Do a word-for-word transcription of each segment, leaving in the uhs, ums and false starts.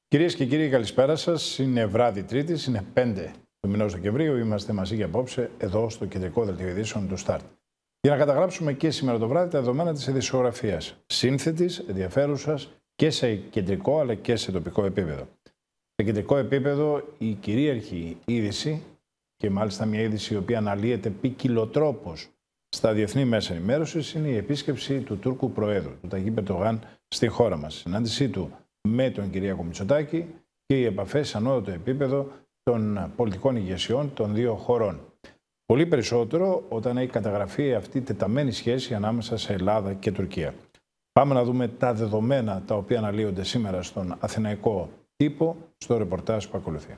Κυρίες και κύριοι, καλησπέρα σας. Είναι βράδυ Τρίτης, είναι πέντε του μηνός Δεκεμβρίου. Είμαστε μαζί για απόψε εδώ στο κεντρικό δελτίο ειδήσεων του Start. Για να καταγράψουμε και σήμερα το βράδυ τα δεδομένα της ειδησιογραφίας. Σύνθετης, ενδιαφέρουσας και σε κεντρικό αλλά και σε τοπικό επίπεδο. Σε κεντρικό επίπεδο η κυρίαρχη είδηση και μάλιστα μια είδηση η οποία αναλύεται ποικιλοτρόπως στα διεθνή μέσα ενημέρωσης είναι η επίσκεψη του Τούρκου Προέδρου, του Ταγίπ Ερντογάν, στη χώρα μας. Η συνάντησή του με τον Κυριάκο Μητσοτάκη και οι επαφές σε ανώτατο επίπεδο των πολιτικών ηγεσιών των δύο χωρών. Πολύ περισσότερο όταν έχει καταγραφεί αυτή η τεταμένη σχέση ανάμεσα σε Ελλάδα και Τουρκία. Πάμε να δούμε τα δεδομένα τα οποία αναλύονται σήμερα στον αθηναϊκό τύπο στο ρεπορτάζ που ακολουθεί.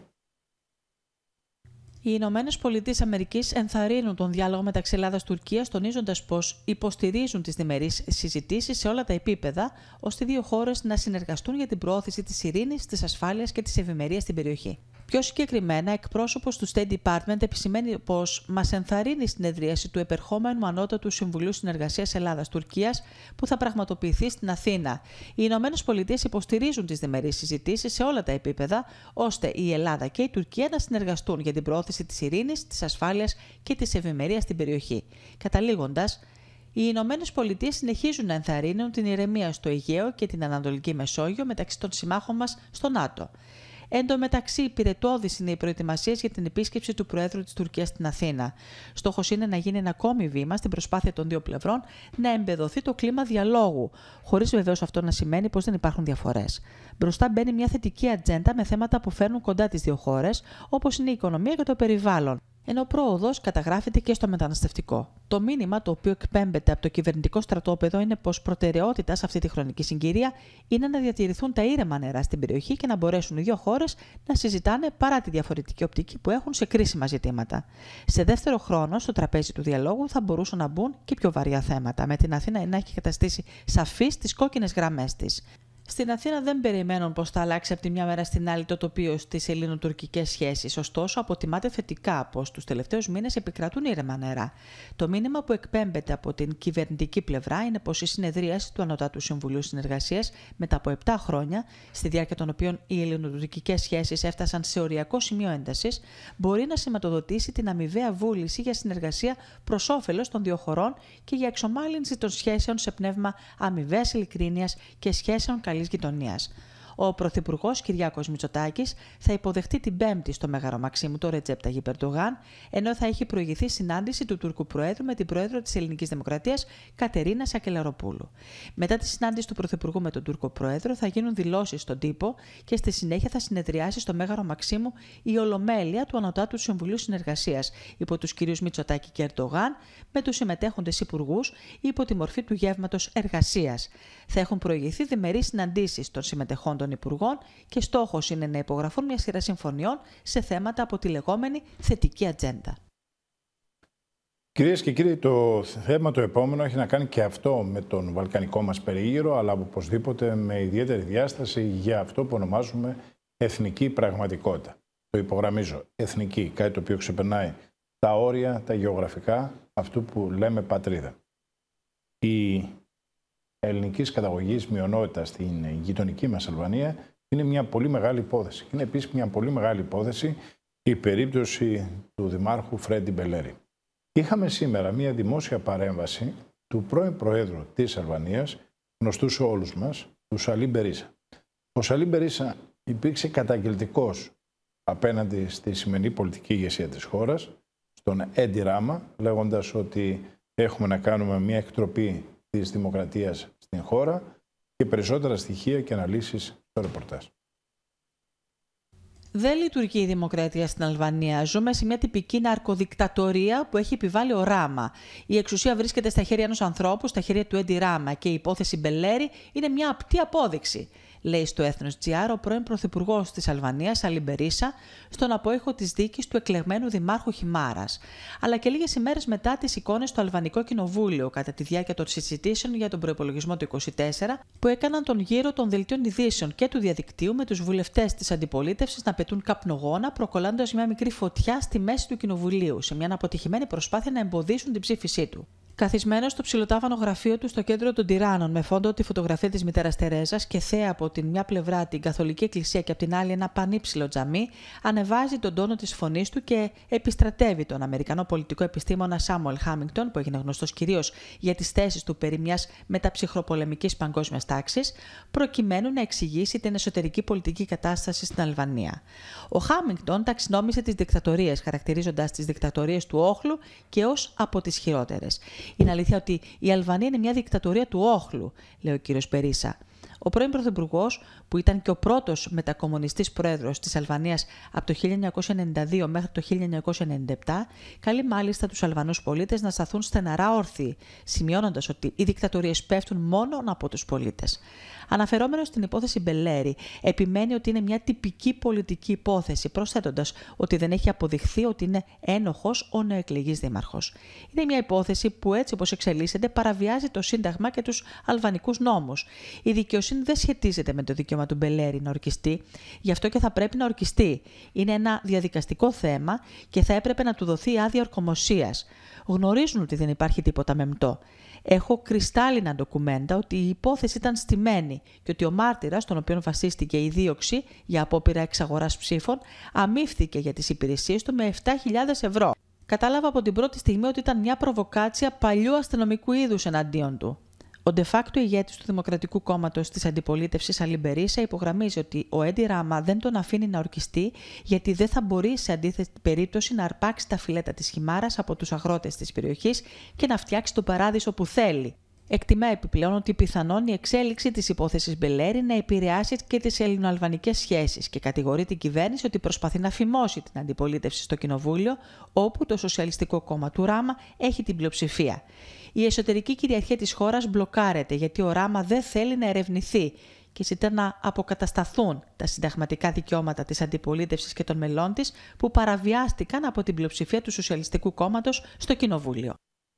Οι Ηνωμένες Πολιτείες Αμερικής ενθαρρύνουν τον διάλογο μεταξύ Ελλάδας-Τουρκίας, τονίζοντας πως υποστηρίζουν τις διμερείς συζητήσεις σε όλα τα επίπεδα, ώστε οι δύο χώρες να συνεργαστούν για την προώθηση της ειρήνης, της ασφάλειας και της ευημερίας στην περιοχή. Πιο συγκεκριμένα, εκπρόσωπος του State Department επισημαίνει πως μας ενθαρρύνει στην εδρίαση του επερχόμενου Ανώτατου Συμβουλίου Συνεργασίας Ελλάδας-Τουρκίας που θα πραγματοποιηθεί στην Αθήνα. Οι Ηνωμένες Πολιτείες υποστηρίζουν τις διμερείς συζητήσεις σε όλα τα επίπεδα, ώστε η Ελλάδα και η Τουρκία να συνεργαστούν για την προώθηση της ειρήνης, της ασφάλειας και της ευημερίας στην περιοχή. Καταλήγοντας, οι Ηνωμένες Πολιτείες συνεχίζουν να ενθαρρύνουν την ηρεμία στο Αιγαίο και την Ανατολική Μεσόγειο μεταξύ των συμμάχων μας στο ΝΑΤΟ. Εν τω μεταξύ, υπηρετώδεις είναι οι προετοιμασίες για την επίσκεψη του Προέδρου της Τουρκίας στην Αθήνα. Στόχος είναι να γίνει ένα ακόμη βήμα στην προσπάθεια των δύο πλευρών να εμπεδοθεί το κλίμα διαλόγου, χωρίς βεβαίως αυτό να σημαίνει πως δεν υπάρχουν διαφορές. Μπροστά μπαίνει μια θετική ατζέντα με θέματα που φέρνουν κοντά τις δύο χώρες, όπως είναι η οικονομία και το περιβάλλον. Ενώ πρόοδος καταγράφεται και στο μεταναστευτικό. Το μήνυμα το οποίο εκπέμπεται από το κυβερνητικό στρατόπεδο είναι πως προτεραιότητα σε αυτή τη χρονική συγκυρία είναι να διατηρηθούν τα ήρεμα νερά στην περιοχή και να μπορέσουν οι δύο χώρες να συζητάνε παρά τη διαφορετική οπτική που έχουν σε κρίσιμα ζητήματα. Σε δεύτερο χρόνο, στο τραπέζι του διαλόγου θα μπορούσαν να μπουν και πιο βαριά θέματα, με την Αθήνα να έχει καταστήσει σαφείς τις κόκκινες γραμμές της. Στην Αθήνα δεν περιμένουν πως θα αλλάξει από τη μια μέρα στην άλλη το τοπίο στις ελληνοτουρκικές σχέσεις. Ωστόσο, αποτιμάται θετικά πως τους τελευταίους μήνες επικρατούν ήρεμα νερά. Το μήνυμα που εκπέμπεται από την κυβερνητική πλευρά είναι πως η συνεδρίαση του Ανωτάτου Συμβουλίου Συνεργασίας μετά από επτά χρόνια, στη διάρκεια των οποίων οι ελληνοτουρκικές σχέσεις έφτασαν σε οριακό σημείο έντασης, μπορεί να σηματοδοτήσει την αμοιβαία βούληση για συνεργασία προς όφελος των δύο χωρών και για εξομάλυνση των σχέσεων σε πνεύμα αμοιβαίας ειλικρίνειας και σχέσεων καλής γειτονίας. Ο Πρωθυπουργός Κυριάκος Μητσοτάκης θα υποδεχτεί την Πέμπτη στο Μέγαρο Μαξίμου το Ρετζέπ Ταγίπ Ερντογάν, ενώ θα έχει προηγηθεί συνάντηση του Τούρκου Προέδρου με την Πρόεδρο της Ελληνικής Δημοκρατίας Κατερίνα Σακελαροπούλου. Μετά τη συνάντηση του Πρωθυπουργού με τον Τούρκο Πρόεδρο θα γίνουν δηλώσεις στον τύπο και στη συνέχεια θα συνεδριάσει στο Μέγαρο Μαξίμου η Ολομέλεια του Ανωτάτου Συμβουλίου Συνεργασίας υπό τους κυρίους Μητσοτάκη και Ερντογάν, με τους συμμετέχοντες υπουργούς υπό τη μορφή του γεύματος εργασίας. Θα έχουν προηγηθεί διμερείς συναντήσεις των συμμετεχόντων υπουργών και στόχος είναι να υπογραφούν μια σειρά συμφωνιών σε θέματα από τη λεγόμενη θετική ατζέντα. Κυρίες και κύριοι, το θέμα το επόμενο έχει να κάνει και αυτό με τον βαλκανικό μας περίγυρο, αλλά οπωσδήποτε με ιδιαίτερη διάσταση για αυτό που ονομάζουμε εθνική πραγματικότητα. Το υπογραμμίζω, εθνική, κάτι το οποίο ξεπερνάει τα όρια, τα γεωγραφικά, αυτού που λέμε πατρίδα. Η ελληνικής καταγωγής μειονότητα στην γειτονική μας Αλβανία είναι μια πολύ μεγάλη υπόθεση. Είναι επίσης μια πολύ μεγάλη υπόθεση η περίπτωση του Δημάρχου Φρέντι Μπελέρη. Είχαμε σήμερα μια δημόσια παρέμβαση του πρώην Προέδρου της Αλβανίας, γνωστού σε όλους μας, του Σαλί Μπερίσα. Ο Σαλί Μπερίσα υπήρξε καταγγελτικός απέναντι στη σημερινή πολιτική ηγεσία της χώρας, στον Έντι Ράμα, λέγοντας ότι έχουμε να κάνουμε μια εκτροπή της δημοκρατίας στην χώρα και περισσότερα στοιχεία και αναλύσεις στο ρεπορτάζ. Δεν λειτουργεί η δημοκρατία στην Αλβανία. Ζούμε σε μια τυπική ναρκοδικτατορία που έχει επιβάλει ο Ράμα. Η εξουσία βρίσκεται στα χέρια ενός ανθρώπου, στα χέρια του Έντι Ράμα, και η υπόθεση Μπελέρη είναι μια απτή απόδειξη, λέει στο Έθνος τζι άρ ο πρώην Πρωθυπουργός της Αλβανίας, Σαλί Μπερίσα, στον απόϊχο της δίκης του εκλεγμένου Δημάρχου Χιμάρας. Αλλά και λίγες ημέρες μετά τις εικόνες στο Αλβανικό Κοινοβούλιο, κατά τη διάρκεια των συζητήσεων για τον προϋπολογισμό του είκοσι τέσσερα, που έκαναν τον γύρο των δελτίων ειδήσεων και του διαδικτύου, με τους βουλευτές της αντιπολίτευσης να πετούν καπνογόνα, προκολλώντας μια μικρή φωτιά στη μέση του Κοινοβουλίου, σε μια αποτυχημένη προσπάθεια να εμποδίσουν την ψήφισή του. Καθισμένος στο ψιλοτάφανο γραφείο του στο κέντρο των Τυράννων, με φόντο τη φωτογραφία της μητέρας Τερέζας και θέα από την μια πλευρά την Καθολική Εκκλησία και από την άλλη ένα πανύψηλο τζαμί, ανεβάζει τον τόνο της φωνής του και επιστρατεύει τον Αμερικανό πολιτικό επιστήμονα Σάμουελ Χάμιγκτον, που έγινε γνωστός κυρίως για τις θέσεις του περί μιας μεταψυχροπολεμικής παγκόσμιας τάξης, προκειμένου να εξηγήσει την εσωτερική πολιτική κατάσταση στην Αλβανία. Ο Χάμιγκτον ταξινόμησε τις δικτατορίες, χαρακτηρίζοντας τις δικτατορίες του όχλου και ως από τις χειρότερες. Είναι αλήθεια ότι η Αλβανία είναι μια δικτατορία του όχλου, λέει ο κύριος Περίσα. Ο πρώην πρωθυπουργός, που ήταν και ο πρώτος μετακομμουνιστής πρόεδρος της Αλβανίας από το χίλια εννιακόσια ενενήντα δύο μέχρι το χίλια εννιακόσια ενενήντα επτά, καλεί μάλιστα τους Αλβανούς πολίτες να σταθούν στεναρά όρθιοι, σημειώνοντας ότι οι δικτατορίες πέφτουν μόνο από τους πολίτες. Αναφερόμενος στην υπόθεση Μπελέρη, επιμένει ότι είναι μια τυπική πολιτική υπόθεση, προσθέτοντας ότι δεν έχει αποδειχθεί ότι είναι ένοχος ο νεοεκλεγής δήμαρχος. Είναι μια υπόθεση που έτσι όπως εξελίσσεται παραβιάζει το Σύνταγμα και τους αλβανικούς νόμους. Η δικαιοσύνη δεν σχετίζεται με το δικαίωμα του Μπελέρη να ορκιστεί, γι' αυτό και θα πρέπει να ορκιστεί. Είναι ένα διαδικαστικό θέμα και θα έπρεπε να του δοθεί άδεια ορκομοσίας. Γνωρίζουν ότι δεν υπάρχει τίποτα μεμπτό. Έχω κρυστάλλινα ντοκουμέντα ότι η υπόθεση ήταν στημένη και ότι ο μάρτυρας, τον οποίο βασίστηκε η δίωξη για απόπειρα εξαγοράς ψήφων, αμύφθηκε για τις υπηρεσίες του με επτά χιλιάδες ευρώ. Κατάλαβα από την πρώτη στιγμή ότι ήταν μια προβοκάτσια παλιού αστυνομικού είδους εναντίον του. Ο de facto ηγέτης του Δημοκρατικού Κόμματος της Αντιπολίτευσης Αλή Μπερίσα υπογραμμίζει ότι ο Έντι Ράμα δεν τον αφήνει να ορκιστεί, γιατί δεν θα μπορεί σε αντίθετη περίπτωση να αρπάξει τα φιλέτα της χιμάρας από τους αγρότες της περιοχής και να φτιάξει τον παράδεισο που θέλει. Εκτιμά επιπλέον ότι πιθανόν η εξέλιξη της υπόθεσης Μπελέρη να επηρεάσει και τις ελληνοαλβανικές σχέσεις και κατηγορεί την κυβέρνηση ότι προσπαθεί να φημώσει την αντιπολίτευση στο Κοινοβούλιο, όπου το Σοσιαλιστικό Κόμμα του Ράμα έχει την πλειοψηφία. Η εσωτερική κυριαρχία της χώρας μπλοκάρεται γιατί ο Ράμα δεν θέλει να ερευνηθεί και ζητά να αποκατασταθούν τα συνταγματικά δικαιώματα της αντιπολίτευσης και των μελών της που παραβιάστηκαν από την πλειοψηφία του Σοσιαλιστικού Κόμματος στο Κοινοβούλιο.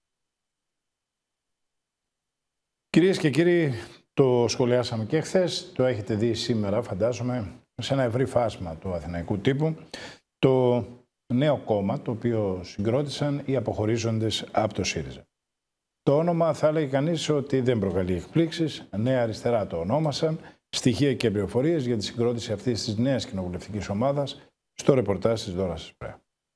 Κυρίες και κύριοι, το σχολιάσαμε και χθες, το έχετε δει σήμερα φαντάζομαι σε ένα ευρύ φάσμα του αθηναϊκού τύπου, το νέο κόμμα το οποίο συγκρότησαν οι αποχωρίζοντες από το ΣΥΡΙΖΑ. Το όνομα θα έλεγε κανείς ότι δεν προκαλεί εκπλήξεις, Νέα Αριστερά το ονόμασαν, στοιχεία και πληροφορίες για τη συγκρότηση αυτής της νέας κοινοβουλευτικής ομάδας στο ρεπορτάζ της Δώρας Σπρέα.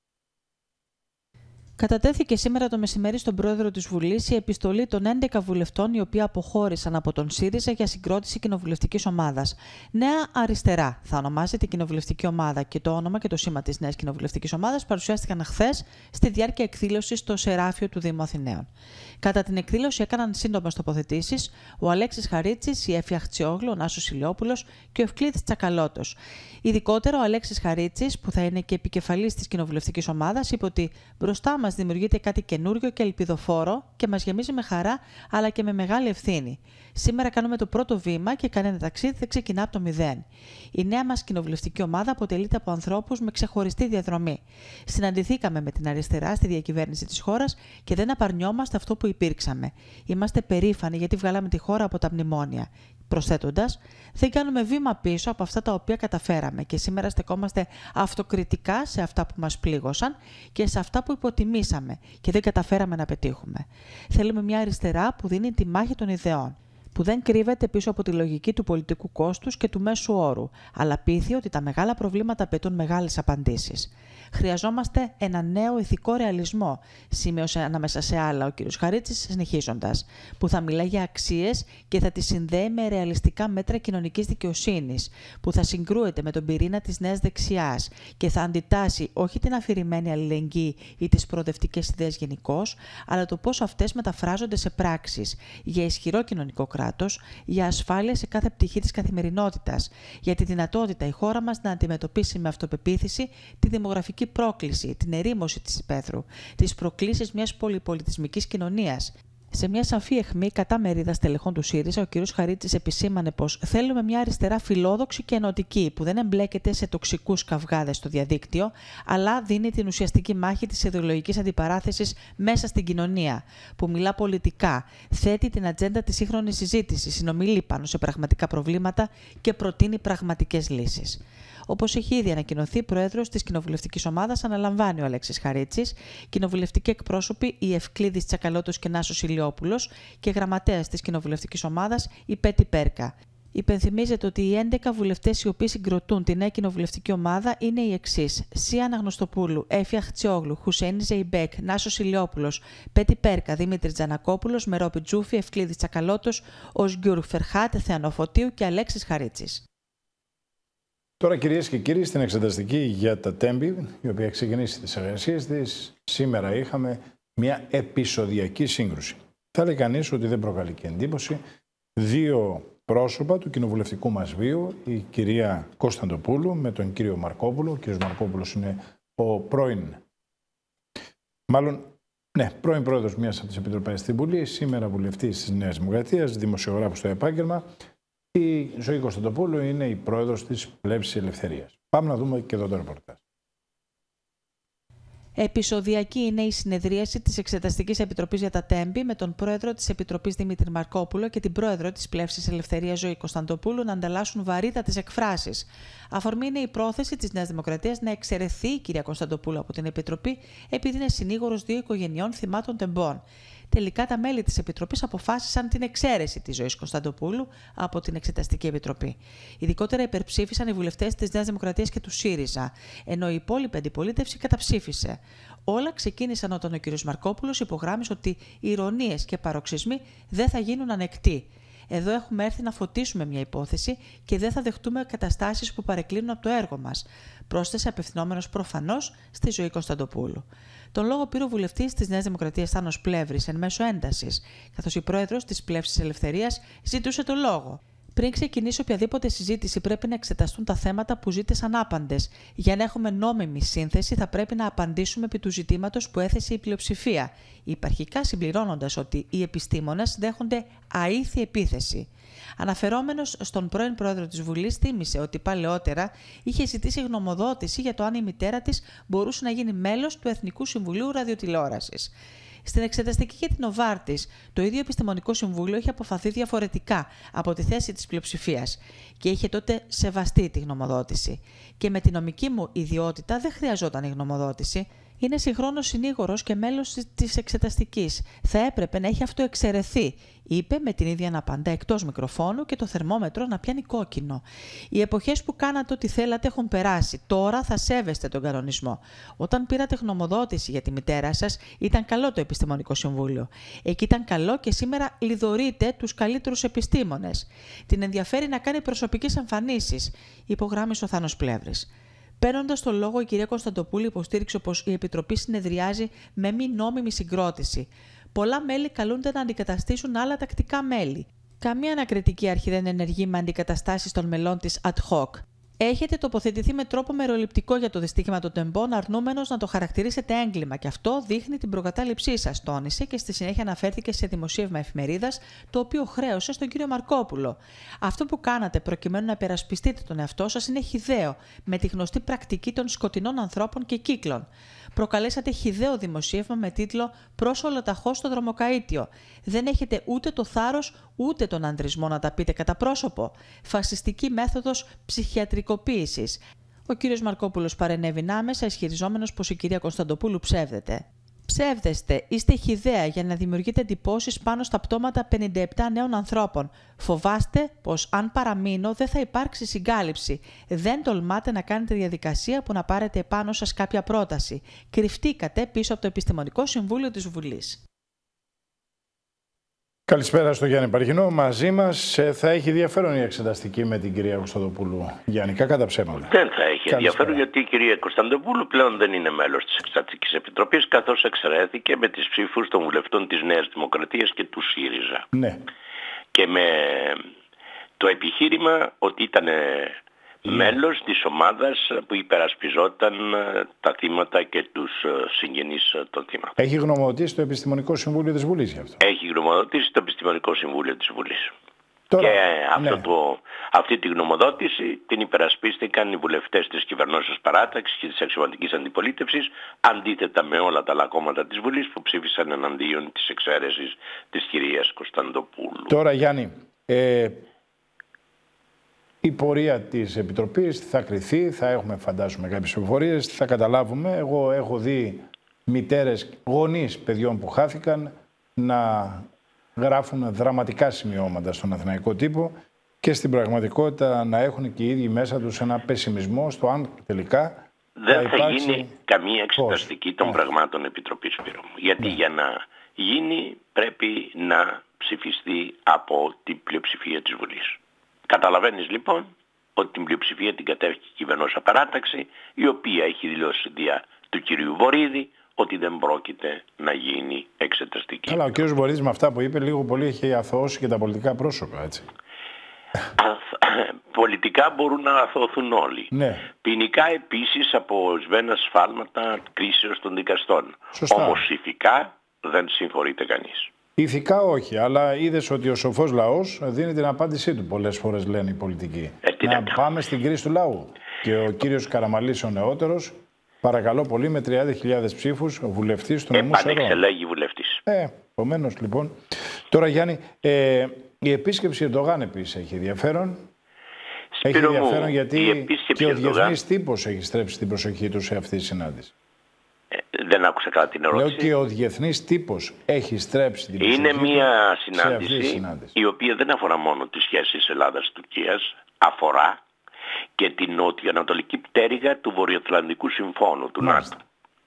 Κατατέθηκε σήμερα το μεσημέρι στον πρόεδρο της Βουλής η επιστολή των έντεκα βουλευτών οι οποίοι αποχώρησαν από τον ΣΥΡΙΖΑ για συγκρότηση κοινοβουλευτικής ομάδας. Νέα Αριστερά θα ονομάζεται η κοινοβουλευτική ομάδα και το όνομα και το σήμα της νέας κοινοβουλευτικής ομάδας παρουσιάστηκαν χθες στη διάρκεια εκδήλωσης στο Σεράφιο του Δήμου Αθηναίων. Κατά την εκδήλωση έκαναν σύντομες τοποθετήσεις ο Αλέξης Χαρίτσης, η Έφη Αχτσιόγλου, ο Νάσος Ηλιόπουλος και ο Ευκλήδης Τσακαλώτος. Ειδικότερα, ο Αλέξης Χαρίτσης, που θα είναι και επικεφαλής της κοινοβουλευτικής ομάδας, είπε ότι μπροστά μας δημιουργείται κάτι καινούριο και ελπιδοφόρο και μας γεμίζει με χαρά αλλά και με μεγάλη ευθύνη. Σήμερα κάνουμε το πρώτο βήμα και κανένα ταξίδι δεν ξεκινά από το μηδέν. Η νέα μας κοινοβουλευτική ομάδα αποτελείται από ανθρώπους με ξεχωριστή διαδρομή. Συναντηθήκαμε με την αριστερά στη διακυβέρνηση της χώρας και δεν απαρνιόμαστε αυτό που υπήρξαμε. Είμαστε περήφανοι γιατί βγάλαμε τη χώρα από τα μνημόνια. Προσθέτοντας, δεν κάνουμε βήμα πίσω από αυτά τα οποία καταφέραμε και σήμερα στεκόμαστε αυτοκριτικά σε αυτά που μας πλήγωσαν και σε αυτά που υποτιμήσαμε και δεν καταφέραμε να πετύχουμε. Θέλουμε μια αριστερά που δίνει τη μάχη των ιδεών, που δεν κρύβεται πίσω από τη λογική του πολιτικού κόστους και του μέσου όρου, αλλά πείθει ότι τα μεγάλα προβλήματα απαιτούν μεγάλες απαντήσεις. Χρειαζόμαστε ένα νέο ηθικό ρεαλισμό, σημείωσε ανάμεσα σε άλλα ο κ. Χαρίτσης, συνεχίζοντας, που θα μιλάει για αξίες και θα τις συνδέει με ρεαλιστικά μέτρα κοινωνικής δικαιοσύνης, που θα συγκρούεται με τον πυρήνα της νέας δεξιάς και θα αντιτάσει όχι την αφηρημένη αλληλεγγύη ή τις προοδευτικές ιδέες γενικώς, αλλά το πώς αυτές μεταφράζονται σε πράξεις για ισχυρό κοινωνικό κράτος, για ασφάλεια σε κάθε πτυχή της καθημερινότητας, για τη δυνατότητα η χώρα μας να αντιμετωπίσει με αυτοπεποίθηση τη δημογραφική πρόκληση, την ερήμωση της υπαίθρου, τις προκλήσεις μιας πολυπολιτισμικής κοινωνίας. Σε μια σαφή αιχμή κατά μερίδα τελεχών του ΣΥΡΙΖΑ, ο κ. Χαρίτσης επισήμανε πως θέλουμε μια αριστερά φιλόδοξη και ενωτική, που δεν εμπλέκεται σε τοξικούς καυγάδες στο διαδίκτυο, αλλά δίνει την ουσιαστική μάχη της ιδεολογικής αντιπαράθεσης μέσα στην κοινωνία, που μιλά πολιτικά, θέτει την ατζέντα της σύγχρονης συζήτησης, συνομιλεί πάνω σε πραγματικά προβλήματα και προτείνει πραγματικές λύσεις. Όπως έχει ήδη ανακοινωθεί, πρόεδρος της κοινοβουλευτικής ομάδας αναλαμβάνει ο Αλέξης Χαρίτσης, κοινοβουλευτικοί εκπρόσωποι η Ευκλήδης Τσακαλώτος και Νάσος Ηλιόπουλος και γραμματέας της κοινοβουλευτικής ομάδας η Πέτη Πέρκα. Υπενθυμίζεται ότι οι έντεκα βουλευτές οι οποίοι συγκροτούν τη νέα κοινοβουλευτική ομάδα είναι οι εξής: Σία Αναγνωστοπούλου, Έφη Αχτσιόγλου, Χουσέινη Ζεϊμπέκ, Νάσος Ηλιόπουλος, Πέτη Πέρκα, Δημήτρη Τζανακόπουλος, Μερόπη Τζούφη, Ευκλήδης Τσακαλώτος, Οσγκιούρ Φερχάτ, Θεανοφωτίου και Αλέξης Χαρίτσης. Τώρα, κυρίες και κύριοι, στην εξεταστική για τα Τέμπη, η οποία έχει ξεκινήσει τις εργασίες της, σήμερα είχαμε μια επεισοδιακή σύγκρουση. Θα λέει κανείς ότι δεν προκαλεί και εντύπωση. Δύο πρόσωπα του κοινοβουλευτικού μας βίου, η κυρία Κωνσταντοπούλου με τον κύριο Μαρκόπουλο. Ο κύριος Μαρκόπουλος είναι ο πρώην, μάλλον, ναι, πρώην πρόεδρος μιας από τις επιτροπές στην Βουλή, σήμερα βουλευτής της Νέας Δημοκρατίας, δημοσιογράφος στο επάγγελμα. Η Ζωή Κωνσταντοπούλου είναι η πρόεδρος της Πλεύσης Ελευθερίας. Πάμε να δούμε και εδώ το ρεπορτάζ. Επεισοδιακή είναι η συνεδρίαση της Εξεταστικής Επιτροπής για τα Τέμπη με τον πρόεδρο της Επιτροπής Δημήτρη Μαρκόπουλο και την πρόεδρο της Πλεύσης Ελευθερίας Ζωή Κωνσταντοπούλου να ανταλλάσσουν βαρύτατες εκφράσεις. Αφορμή είναι η πρόθεση της Νέας Δημοκρατίας να εξαιρεθεί η κυρία Κωνσταντοπούλου από την Επιτροπή επειδή είναι συνήγορος δύο οικογενειών θυμάτων τεμπών. Τελικά, τα μέλη της Επιτροπής αποφάσισαν την εξαίρεση της Ζωής Κωνσταντοπούλου από την Εξεταστική Επιτροπή. Ειδικότερα υπερψήφισαν οι βουλευτές της Νέας Δημοκρατίας και του ΣΥΡΙΖΑ, ενώ η υπόλοιπη αντιπολίτευση καταψήφισε. Όλα ξεκίνησαν όταν ο κ. Μαρκόπουλος υπογράμμισε ότι ηρωνίες και παροξισμοί δεν θα γίνουν ανεκτοί. Εδώ έχουμε έρθει να φωτίσουμε μια υπόθεση και δεν θα δεχτούμε καταστάσεις που παρεκκλίνουν από το έργο μας, πρόσθεσε απευθυνόμενος προφανώς στη Ζωή Κωνσταντοπούλου. Τον λόγο πήρε ο βουλευτής της Νέας Δημοκρατίας Θάνος Πλεύρης εν μέσω έντασης, καθώς η πρόεδρος της Πλεύσης Ελευθερίας ζητούσε το λόγο. Πριν ξεκινήσει οποιαδήποτε συζήτηση, πρέπει να εξεταστούν τα θέματα που ζήτησαν άπαντες. Για να έχουμε νόμιμη σύνθεση, θα πρέπει να απαντήσουμε επί του ζητήματος που έθεσε η πλειοψηφία, υπαρχικά συμπληρώνοντας ότι οι επιστήμονες δέχονται αήθη επίθεση. Αναφερόμενος στον πρώην πρόεδρο της Βουλής, θύμισε ότι παλαιότερα είχε ζητήσει γνωμοδότηση για το αν η μητέρα της μπορούσε να γίνει μέλος του Εθνικού Συμβουλίου Ραδιοτηλεόρασης. Στην εξεταστική για την Νοβάρτης, το ίδιο Επιστημονικό Συμβούλιο είχε αποφαθεί διαφορετικά από τη θέση της πλειοψηφίας και είχε τότε σεβαστεί τη γνωμοδότηση. Και με τη νομική μου ιδιότητα δεν χρειαζόταν η γνωμοδότηση. Είναι συγχρόνως συνήγορος και μέλος της εξεταστικής. Θα έπρεπε να έχει αυτό εξαιρεθεί, είπε με την ίδια να απαντά εκτός μικροφώνου και το θερμόμετρο να πιάνει κόκκινο. Οι εποχές που κάνατε ό,τι θέλατε έχουν περάσει. Τώρα θα σέβεστε τον κανονισμό. Όταν πήρατε γνωμοδότηση για τη μητέρα σας, ήταν καλό το Επιστημονικό Συμβούλιο. Εκεί ήταν καλό και σήμερα λιδωρείτε τους καλύτερους επιστήμονες. Την ενδιαφέρει να κάνει προσωπικές εμφανίσεις, υπογράμμισε ο Θάνος Πλεύρης. Παίρνοντας το λόγο, η κυρία Κωνσταντοπούλου υποστήριξε πως η Επιτροπή συνεδριάζει με μη νόμιμη συγκρότηση. Πολλά μέλη καλούνται να αντικαταστήσουν άλλα τακτικά μέλη. Καμία ανακριτική αρχή δεν ενεργεί με αντικαταστάσεις των μελών της ad hoc. Έχετε τοποθετηθεί με τρόπο μεροληπτικό για το δυστύχημα των τεμπών, αρνούμενος να το χαρακτηρίσετε έγκλημα, και αυτό δείχνει την προκατάληψή σας, τόνισε και στη συνέχεια αναφέρθηκε σε δημοσίευμα εφημερίδας, το οποίο χρέωσε στον κύριο Μαρκόπουλο. Αυτό που κάνατε προκειμένου να υπερασπιστείτε τον εαυτό σας είναι χυδαίο, με τη γνωστή πρακτική των σκοτεινών ανθρώπων και κύκλων. Προκαλέσατε χυδαίο δημοσίευμα με τίτλο «Προς ολοταχώς στο δρομοκαΐτιο». Δεν έχετε ούτε το θάρρος ούτε τον αντρισμό να τα πείτε κατά πρόσωπο. Φασιστική μέθοδος ψυχιατρικοποίησης. Ο κύριος Μαρκόπουλος παρενέβη άμεσα, ισχυριζόμενος πως η κυρία Κωνσταντοπούλου ψεύδεται. Ψεύδεστε, είστε χυδαία για να δημιουργείτε εντυπώσεις πάνω στα πτώματα πενήντα επτά νέων ανθρώπων. Φοβάστε πως αν παραμείνω δεν θα υπάρξει συγκάλυψη. Δεν τολμάτε να κάνετε διαδικασία που να πάρετε επάνω σας κάποια πρόταση. Κρυφτήκατε πίσω από το Επιστημονικό Συμβούλιο της Βουλής. Καλησπέρα στο Γιάννη Παργινό. Μαζί μας θα έχει ενδιαφέρον η εξεταστική με την κυρία Κωνσταντοπούλου. Γιάννη, κακά τα ψέματα. Δεν θα έχει ενδιαφέρον, γιατί η κυρία Κωνσταντοπούλου πλέον δεν είναι μέλος της Εξεταστικής Επιτροπής, καθώς εξαιρέθηκε με τις ψήφους των βουλευτών της Νέας Δημοκρατίας και του ΣΥΡΙΖΑ. Ναι. Και με το επιχείρημα ότι ήταν μέλος της ομάδας που υπερασπιζόταν τα θύματα και τους συγγενείς των θύματων. Έχει γνωμοδοτήσει το Επιστημονικό Συμβούλιο της Βουλής γι' αυτό. Έχει γνωμοδοτήσει το Επιστημονικό Συμβούλιο της Βουλής. Τώρα, και αυτό ναι. το, αυτή τη γνωμοδότηση την υπερασπίστηκαν οι βουλευτές της κυβερνώσεως παράταξης και της αξιωματικής αντιπολίτευσης, αντίθετα με όλα τα άλλα κόμματα της Βουλής που ψήφισαν εναντίον της εξαίρεσης της κυρίας Κωνσταντοπούλου. Τώρα, Γιάννη, ε, η πορεία της Επιτροπής θα κριθεί, θα έχουμε φαντάζομαι κάποιες πληροφορίες, θα καταλάβουμε. Εγώ έχω δει μητέρες, γονείς παιδιών που χάθηκαν να γράφουν δραματικά σημειώματα στον αθηναϊκό τύπο και στην πραγματικότητα να έχουν και οι ίδιοι μέσα τους ένα πεσημισμό στο αν τελικά δεν θα, θα υπάρξει... γίνει καμία εξεταστική των yeah. πραγμάτων Επιτροπής, Σπύρο μου. Γιατί Yeah. για να γίνει πρέπει να ψηφιστεί από την πλειοψηφία της Βουλής. Καταλαβαίνεις λοιπόν ότι την πλειοψηφία την κατέχει η κυβερνόσα παράταξη, η οποία έχει δηλώσει δια του κυρίου Βορίδη ότι δεν πρόκειται να γίνει εξεταστική. Καλά, ο κύριος Βορίδης με αυτά που είπε λίγο πολύ έχει αθωώσει και τα πολιτικά πρόσωπα, έτσι. Πολιτικά μπορούν να αθωωθούν όλοι. Ναι. Ποινικά επίσης από ορισμένα σφάλματα κρίσεως των δικαστών. Σωστά. Όμως ηθικά δεν συγχωρείται κανείς. Ηθικά όχι, αλλά είδες ότι ο σοφός λαός δίνει την απάντησή του πολλές φορές, λένε οι πολιτικοί. Ε, να πάμε στην κρίση του λαού. Και ο κύριος Καραμαλής ο νεότερος, παρακαλώ πολύ, με τριάντα χιλιάδες ψήφους, ο βουλευτής του νομού Σερών. Επανεξελέγει βουλευτής. Ε, επομένως λοιπόν. Τώρα Γιάννη, ε, η επίσκεψη Ερντογάν επίσης έχει ενδιαφέρον. Έχει ενδιαφέρον γιατί και ο διεθνής τύπος έχει στρέψει την προσοχή του σε αυτή τη συνάντηση. Ε, δεν άκουσα καλά την ερώτηση. Λέω και ο διεθνής τύπος έχει στρέψει την προσοχή Είναι του μια σε συνάντηση, αυτή τη συνάντηση η οποία δεν αφορά μόνο τις σχέσεις Ελλάδας-Τουρκίας, αφορά και την νοτιοανατολική πτέρυγα του Βορειοατλαντικού Συμφώνου, του ΝΑΤΟ.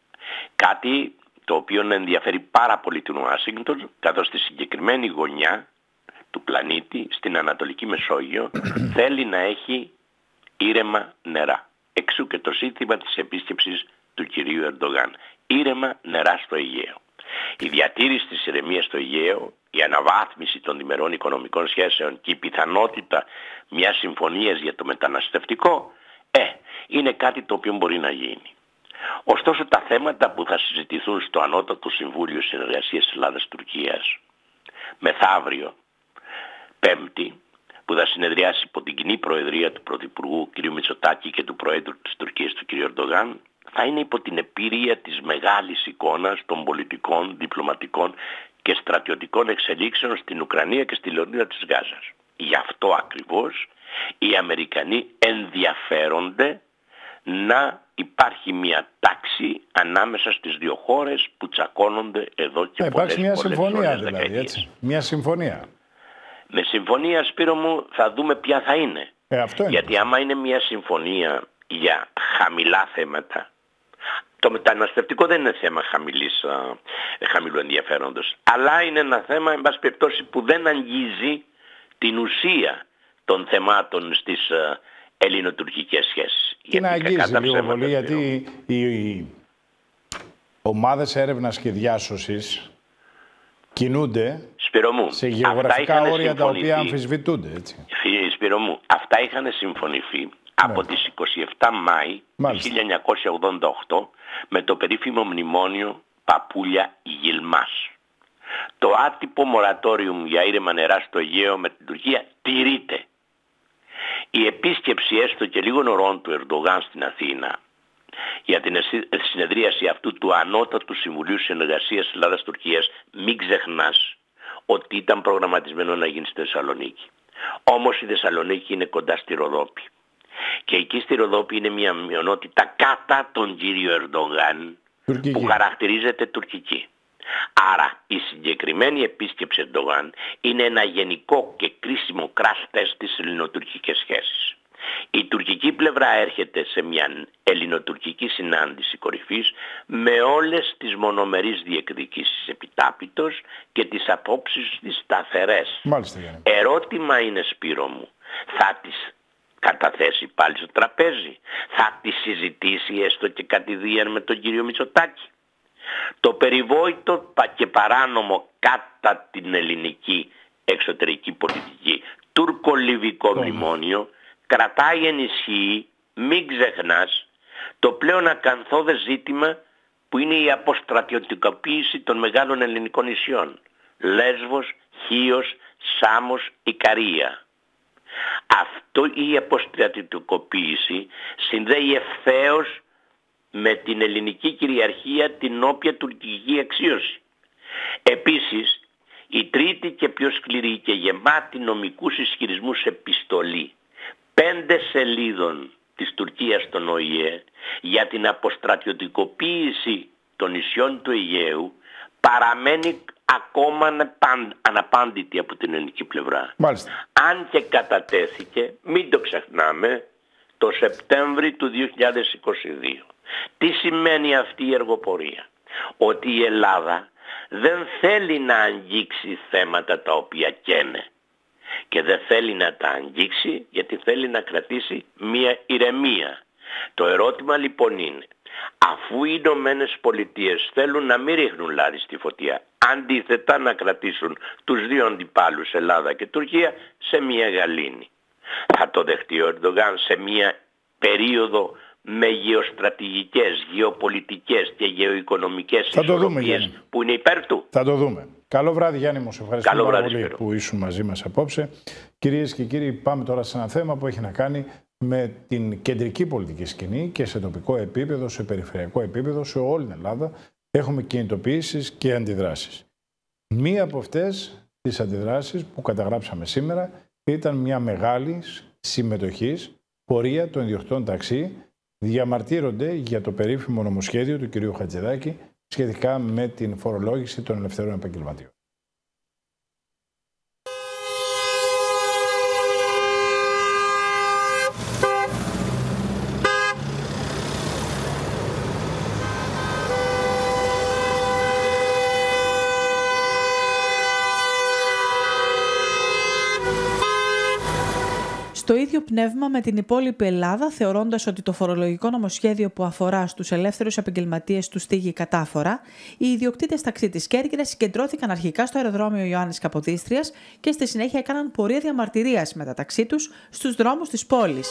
Κάτι το οποίο ενδιαφέρει πάρα πολύ την Ουάσιγκτον, καθώς στη συγκεκριμένη γωνιά του πλανήτη, στην Ανατολική Μεσόγειο, θέλει να έχει ήρεμα νερά. Εξού και το σύνθημα της επίσκεψης του κυρίου Ερντογάν. Ήρεμα νερά στο Αιγαίο. Η διατήρηση της ηρεμίας στο Αιγαίο, η αναβάθμιση των διμερών οικονομικών σχέσεων και η πιθανότητα μιας συμφωνίας για το μεταναστευτικό, ε, είναι κάτι το οποίο μπορεί να γίνει. Ωστόσο τα θέματα που θα συζητηθούν στο Ανώτατο Συμβούλιο Συνεργασίας Ελλάδας-Τουρκίας μεθαύριο, Πέμπτη, που θα συνεδριάσει υπό την κοινή προεδρία του Πρωθυπουργού κ. Μητσοτάκη και του Προέδρου της Τουρκίας του κ. Ερντογάν, θα είναι υπό την επίρρεια της μεγάλης εικόνας των πολιτικών, διπλωματικών και στρατιωτικών εξελίξεων στην Ουκρανία και στη Λωρίδα της Γάζας. Γι' αυτό ακριβώς οι Αμερικανοί ενδιαφέρονται να υπάρχει μια τάξη ανάμεσα στις δύο χώρες που τσακώνονται εδώ και ε, πολλές, υπάρχει μια πολλές συμφωνία πολλές δηλαδή, έτσι. Μια συμφωνία. Με συμφωνία, Σπύρο μου, θα δούμε ποια θα είναι. Ε, αυτό είναι. Γιατί άμα είναι μια συμφωνία για χαμηλά θέματα, το μεταναστευτικό δεν είναι θέμα χαμηλής, χαμηλού ενδιαφέροντος, αλλά είναι ένα θέμα, εν πάση περιπτώσει, που δεν αγγίζει την ουσία των θεμάτων στις ελληνοτουρκικές σχέσεις. Και να αγγίζει λίγο πολύ, γιατί οι, οι ομάδες έρευνας και διάσωσης κινούνται μου, σε γεωγραφικά όρια τα οποία αμφισβητούνται. Έτσι. Σπύρο μου, αυτά είχαν συμφωνηθεί ναι. από τις εικοστή εβδόμη Μάη του χίλια εννιακόσια ογδόντα οκτώ με το περίφημο μνημόνιο Παπούλια-Γιλμάς. Το άτυπο μορατόριουμ για ήρεμα νερά στο Αιγαίο με την Τουρκία τηρείται. Η επίσκεψη έστω και λίγων ωρών του Ερντογάν στην Αθήνα για την συνεδρίαση αυτού του Ανώτατου Συμβουλίου Συνεργασίας Ελλάδας-Τουρκίας, μην ξεχνάς ότι ήταν προγραμματισμένο να γίνει στη Θεσσαλονίκη. Όμως η Θεσσαλονίκη είναι κοντά στη Ροδόπη. Και εκεί στη Ροδόπη είναι μια μειονότητα κατά τον κύριο Ερντογάν που χαρακτηρίζεται τουρκική. Άρα η συγκεκριμένη επίσκεψη Ερντογάν είναι ένα γενικό και κρίσιμο crash test στις ελληνοτουρκικές σχέσεις. Η τουρκική πλευρά έρχεται σε μια ελληνοτουρκική συνάντηση κορυφής με όλες τις μονομερείς διεκδικήσεις επιτάπητος και τις απόψεις της σταθερές. Μάλιστα, ερώτημα είναι, Σπύρο μου, θα τις καταθέσει πάλι στο τραπέζι, θα τις συζητήσει έστω και κατηδίαν με τον κύριο Μητσοτάκη? Το περιβόητο και παράνομο κατά την ελληνική εξωτερική πολιτική τουρκο-λιβικό μνημόνιο κρατάει ενισχύει, μην ξεχνάς, το πλέον ακαθόδες ζήτημα που είναι η αποστρατιωτικοποίηση των μεγάλων ελληνικών νησιών. Λέσβος, Χίος, Σάμος, Ικαρία. Αυτό η αποστρατιωτικοποίηση συνδέει ευθέως με την ελληνική κυριαρχία την όποια τουρκική αξίωση. Επίσης, η τρίτη και πιο σκληρή και γεμάτη νομικούς ισχυρισμούς επιστολή πέντε σελίδων της Τουρκίας στον Ο Η Ε για την αποστρατιωτικοποίηση των νησιών του Αιγαίου παραμένει ακόμα αναπάντητη από την ελληνική πλευρά. Μάλιστα. Αν και κατατέθηκε, μην το ξεχνάμε, το Σεπτέμβρη του δύο χιλιάδες είκοσι δύο. Τι σημαίνει αυτή η εργοπορία? Ότι η Ελλάδα δεν θέλει να αγγίξει θέματα τα οποία καίνε. Και δεν θέλει να τα αγγίξει γιατί θέλει να κρατήσει μία ηρεμία. Το ερώτημα λοιπόν είναι, αφού οι Ηνωμένες Πολιτείες θέλουν να μην ρίχνουν λάδι στη φωτιά, αντίθετα να κρατήσουν τους δύο αντιπάλους Ελλάδα και Τουρκία σε μία γαλήνη. Θα το δεχτεί ο Ερντογάν σε μία περίοδο με γεωστρατηγικές, γεωπολιτικές και γεωοικονομικές ισορροπίες που είναι υπέρ του? Θα το δούμε. Καλό βράδυ, Γιάννη μου. Σε ευχαριστώ Καλό πάρα βράδυ, πολύ Σπύρο. που ήσουν μαζί μας απόψε. Κυρίες και κύριοι, πάμε τώρα σε ένα θέμα που έχει να κάνει με την κεντρική πολιτική σκηνή και σε τοπικό επίπεδο, σε περιφερειακό επίπεδο, σε όλη την Ελλάδα. Έχουμε κινητοποιήσεις και αντιδράσεις. Μία από αυτές τις αντιδράσεις που καταγράψαμε σήμερα ήταν μια μεγάλη συμμετοχή πορεία των ιδιοκτητών ταξί. Διαμαρτύρονται για το περίφημο νομοσχέδιο του κυρίου Χατζηδάκη σχετικά με την φορολόγηση των ελευθερών επαγγελματιών. Στο ίδιο πνεύμα με την υπόλοιπη Ελλάδα, θεωρώντας ότι το φορολογικό νομοσχέδιο που αφορά στους ελεύθερους επαγγελματίες του στήγει κατάφορα, οι ιδιοκτήτες ταξί της Κέρκυρας συγκεντρώθηκαν αρχικά στο αεροδρόμιο Ιωάννης Καποδίστριας και στη συνέχεια έκαναν πορεία διαμαρτυρίας με τα ταξί τους στους δρόμους της πόλης.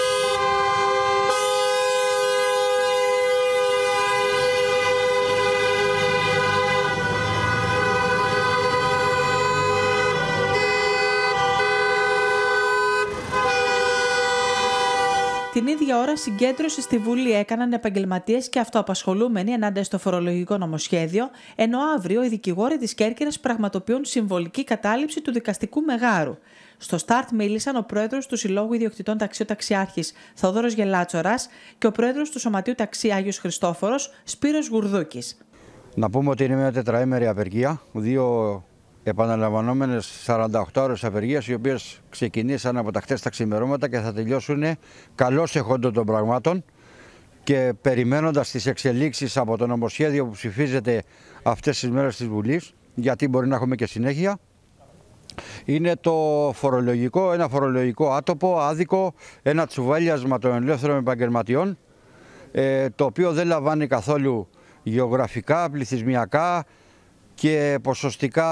Την ίδια ώρα συγκέντρωση στη Βουλή έκαναν επαγγελματίες και αυτοαπασχολούμενοι ενάντια στο φορολογικό νομοσχέδιο, ενώ αύριο οι δικηγόροι της Κέρκυρας πραγματοποιούν συμβολική κατάληψη του δικαστικού μεγάρου. Στο Σταρτ μίλησαν ο πρόεδρος του Συλλόγου Ιδιοκτητών Ταξί, ο ταξιάρχης Θόδωρος Γελάτσορας, και ο πρόεδρος του Σωματείου Ταξί Άγιος Χριστόφορος, Σπύρος Γουρδούκης. Να πούμε ότι είναι μια τετραήμερη απεργία, δύο επαναλαμβανόμενες σαράντα οκτώ ώρες απεργίας, οι οποίες ξεκινήσαν από τα χτες τα ξημερώματα και θα τελειώσουν καλώς εχόντων των πραγμάτων και περιμένοντας τις εξελίξεις από το νομοσχέδιο που ψηφίζεται αυτές τις μέρες της Βουλής, γιατί μπορεί να έχουμε και συνέχεια. Είναι το φορολογικό, ένα φορολογικό άτοπο, άδικο, ένα τσουβάλιασμα των ελεύθερων επαγγελματιών, ε, το οποίο δεν λαμβάνει καθόλου γεωγραφικά, πληθυσμιακά και ποσοστικά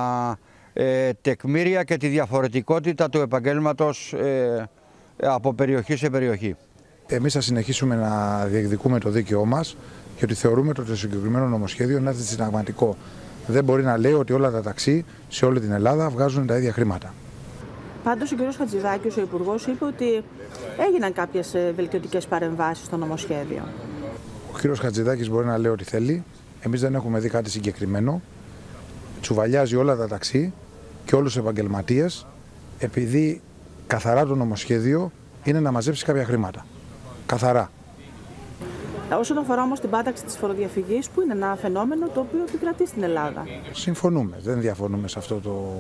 ε, τεκμήρια και τη διαφορετικότητα του επαγγέλματος ε, από περιοχή σε περιοχή. Εμείς θα συνεχίσουμε να διεκδικούμε το δίκαιό μας, γιατί θεωρούμε ότι το συγκεκριμένο νομοσχέδιο είναι αντισυνταγματικό. Δεν μπορεί να λέει ότι όλα τα ταξί σε όλη την Ελλάδα βγάζουν τα ίδια χρήματα. Πάντως ο κ. Χατζηδάκης, ο Υπουργός, είπε ότι έγιναν κάποιες βελτιωτικές παρεμβάσεις στο νομοσχέδιο. Ο κ. Χατζηδάκης μπορεί να λέει ότι θέλει. Εμείς δεν έχουμε δει κάτι συγκεκριμένο. Τσουβαλιάζει όλα τα ταξί και όλους τους επαγγελματίες, επειδή καθαρά το νομοσχέδιο είναι να μαζέψει κάποια χρήματα. Καθαρά. Όσον αφορά όμως την πάταξη της φοροδιαφυγής, που είναι ένα φαινόμενο το οποίο επικρατεί στην Ελλάδα. Συμφωνούμε, δεν διαφωνούμε σε αυτό το...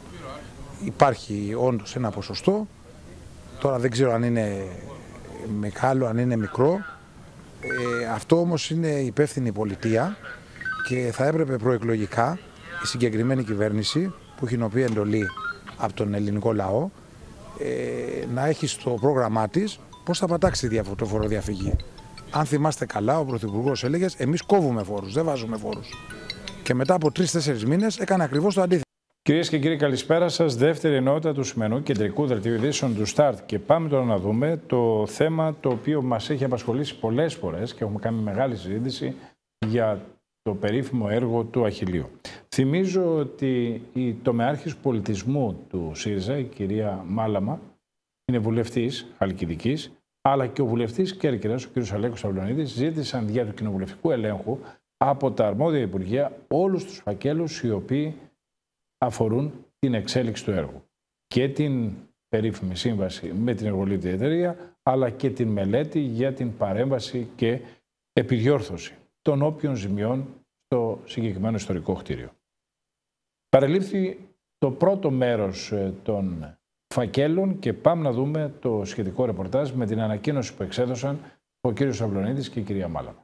Υπάρχει όντως ένα ποσοστό, τώρα δεν ξέρω αν είναι μεγάλο, αν είναι μικρό. Ε, αυτό όμως είναι υπεύθυνη πολιτεία και θα έπρεπε προεκλογικά η συγκεκριμένη κυβέρνηση, που έχει νοπεί εντολή από τον ελληνικό λαό, ε, να έχει στο πρόγραμμά της πώς θα πατάξει τη φοροδιαφυγή. Αν θυμάστε καλά, ο Πρωθυπουργός έλεγε: εμείς κόβουμε φόρους, δεν βάζουμε φόρους. Και μετά από τρεις-τέσσερις μήνες έκανε ακριβώς το αντίθετο. Κυρίες και κύριοι, καλησπέρα σας. Δεύτερη ενότητα του σημερινού κεντρικού δελτίου ειδήσεων του Start. Και πάμε τώρα να δούμε το θέμα το οποίο μας έχει απασχολήσει πολλές φορές και έχουμε κάνει μεγάλη συζήτηση για το περίφημο έργο του Αχιλλείου. Θυμίζω ότι η τομεάρχης πολιτισμού του ΣΥΡΙΖΑ, η κυρία Μάλαμα, είναι βουλευτής Χαλκιδικής, αλλά και ο βουλευτής Κέρκυρας, ο κ. Αλέκος Σαβλωνίδης, ζήτησαν δια του κοινοβουλευτικού ελέγχου από τα αρμόδια υπουργεία όλους τους φακέλους οι οποίοι αφορούν την εξέλιξη του έργου. Και την περίφημη σύμβαση με την εργολήπτη εταιρεία, αλλά και την μελέτη για την παρέμβαση και επιδιόρθωση των όποιων ζημιών στο συγκεκριμένο ιστορικό κτίριο. Παρελήφθη το πρώτο μέρος των φακέλων και πάμε να δούμε το σχετικό ρεπορτάζ με την ανακοίνωση που εξέδωσαν ο κύριος Αυλωνίτης και η κυρία Μάλαμα.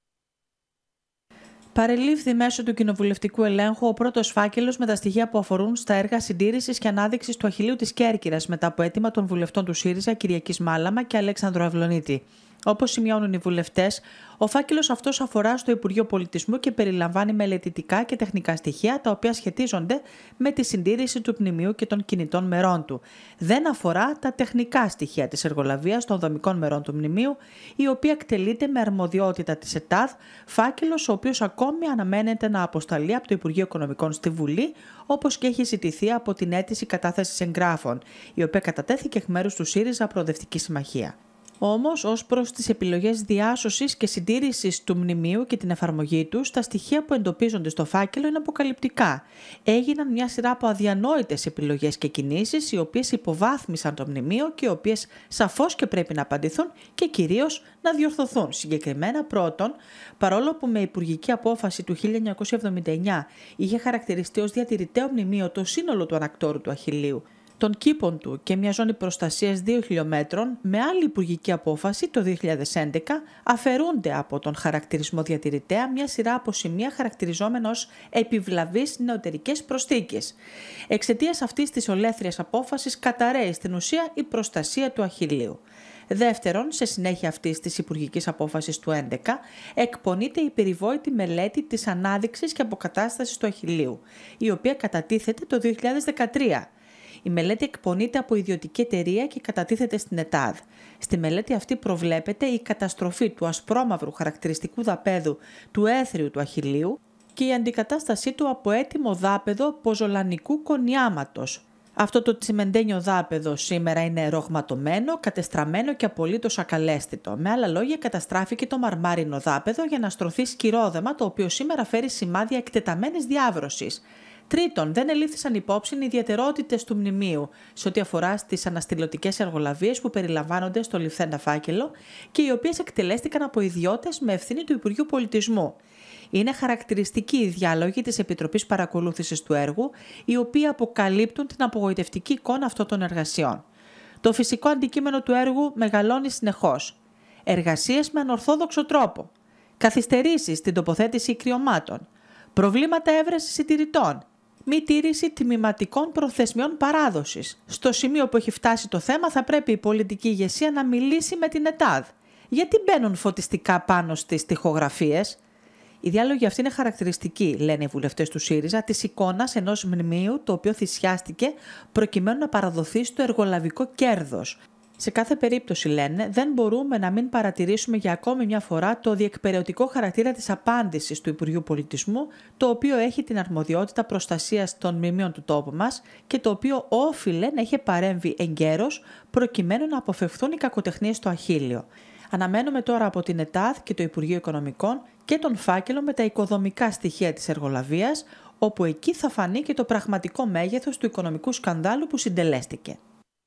Παρελήφθη μέσω του κοινοβουλευτικού ελέγχου ο πρώτος φάκελος με τα στοιχεία που αφορούν στα έργα συντήρησης και ανάδειξης του αχιλλείου της Κέρκυρας μετά από αίτημα των βουλευτών του ΣΥΡΙΖΑ Κυριακής Μάλαμα και Αλέξανδρου Αυλωνίτη. Όπως σημειώνουν οι βουλευτές, ο φάκελος αυτός αφορά στο Υπουργείο Πολιτισμού και περιλαμβάνει μελετητικά και τεχνικά στοιχεία τα οποία σχετίζονται με τη συντήρηση του μνημείου και των κινητών μερών του. Δεν αφορά τα τεχνικά στοιχεία της εργολαβίας των δομικών μερών του μνημείου, η οποία εκτελείται με αρμοδιότητα της ΕΤΑΔ, φάκελος ο οποίος ακόμη αναμένεται να αποσταλεί από το Υπουργείο Οικονομικών στη Βουλή, όπως και έχει ζητηθεί από την αίτηση κατάθεσης εγγράφων, η οποία κατατέθηκε εκ μέρους του ΣΥΡΙΖΑ Προοδευτική Συμμαχία. Όμως, ως προς τις επιλογές διάσωσης και συντήρησης του μνημείου και την εφαρμογή του, τα στοιχεία που εντοπίζονται στο φάκελο είναι αποκαλυπτικά. Έγιναν μια σειρά από αδιανόητες επιλογές και κινήσεις, οι οποίες υποβάθμισαν το μνημείο και οι οποίες σαφώς και πρέπει να απαντηθούν και κυρίως να διορθωθούν. Συγκεκριμένα, πρώτον, παρόλο που με υπουργική απόφαση του χίλια εννιακόσια εβδομήντα εννιά είχε χαρακτηριστεί ως διατηρηταίο μνημείο το σύνολο του ανακτόρου του Αχιλλείου, των κήπων του και μια ζώνη προστασίας δύο χιλιόμετρων, με άλλη υπουργική απόφαση το δύο χιλιάδες έντεκα αφαιρούνται από τον χαρακτηρισμό διατηρητέα μια σειρά από σημεία χαρακτηριζόμενα ως επιβλαβείς νεωτερικές προσθήκες. Εξαιτίας αυτής της ολέθριας απόφασης καταρρέει στην ουσία η προστασία του Αχιλλείου. Δεύτερον, σε συνέχεια αυτής της υπουργικής απόφασης του δύο χιλιάδες έντεκα, εκπονείται η περιβόητη μελέτη της ανάδειξης και αποκατάστασης του Αχιλλείου, η οποία κατατίθεται το δύο χιλιάδες δεκατρία. Η μελέτη εκπονείται από ιδιωτική εταιρεία και κατατίθεται στην ΕΤΑΔ. Στη μελέτη αυτή προβλέπεται η καταστροφή του ασπρόμαυρου χαρακτηριστικού δαπέδου του έθριου του Αχιλλείου και η αντικατάστασή του από έτοιμο δάπεδο ποζολανικού κονιάματος. Αυτό το τσιμεντένιο δάπεδο σήμερα είναι ρογματωμένο, κατεστραμμένο και απολύτως ακαλέσθητο. Με άλλα λόγια, καταστράφηκε το μαρμάρινο δάπεδο για να στρωθεί σκυρόδεμα, το οποίο σήμερα φέρει σημάδια εκτεταμένης διάβρωσης. Τρίτον, δεν ελήφθησαν υπόψη οι ιδιαιτερότητες του μνημείου σε ό,τι αφορά στις αναστηλωτικές εργολαβίες που περιλαμβάνονται στο ληφθέντα φάκελο και οι οποίες εκτελέστηκαν από ιδιώτες με ευθύνη του Υπουργείου Πολιτισμού. Είναι χαρακτηριστικοί οι διάλογοι της Επιτροπής Παρακολούθησης του έργου, οι οποίοι αποκαλύπτουν την απογοητευτική εικόνα αυτών των εργασιών. Το φυσικό αντικείμενο του έργου μεγαλώνει συνεχώς. Εργασίες με ανορθόδοξο τρόπο. Καθυστερήσεις στην τοποθέτηση κρυωμάτων. Προβλήματα έβρεσης συντηρητών. Μη τήρηση τμηματικών προθεσμιών παράδοσης. Στο σημείο που έχει φτάσει το θέμα, θα πρέπει η πολιτική ηγεσία να μιλήσει με την ΕΤΑΔ. Γιατί μπαίνουν φωτιστικά πάνω στις τοιχογραφίες? Οι διάλογοι αυτοί είναι χαρακτηριστικοί, λένε οι βουλευτές του ΣΥΡΙΖΑ, της εικόνας ενός μνημείου το οποίο θυσιάστηκε προκειμένου να παραδοθεί στο εργολαβικό κέρδος. Σε κάθε περίπτωση, λένε, δεν μπορούμε να μην παρατηρήσουμε για ακόμη μια φορά το διεκπεραιωτικό χαρακτήρα της απάντησης του Υπουργείου Πολιτισμού, το οποίο έχει την αρμοδιότητα προστασίας των μνημείων του τόπου μας και το οποίο όφιλε να είχε παρέμβει εγκαίρως προκειμένου να αποφευχθούν οι κακοτεχνίες στο Αχίλλειο. Αναμένουμε τώρα από την ΕΤΑΔ και το Υπουργείο Οικονομικών και τον φάκελο με τα οικοδομικά στοιχεία της εργολαβίας, όπου εκεί θα φανεί και το πραγματικό μέγεθος του οικονομικού σκανδάλου που συντελέστηκε.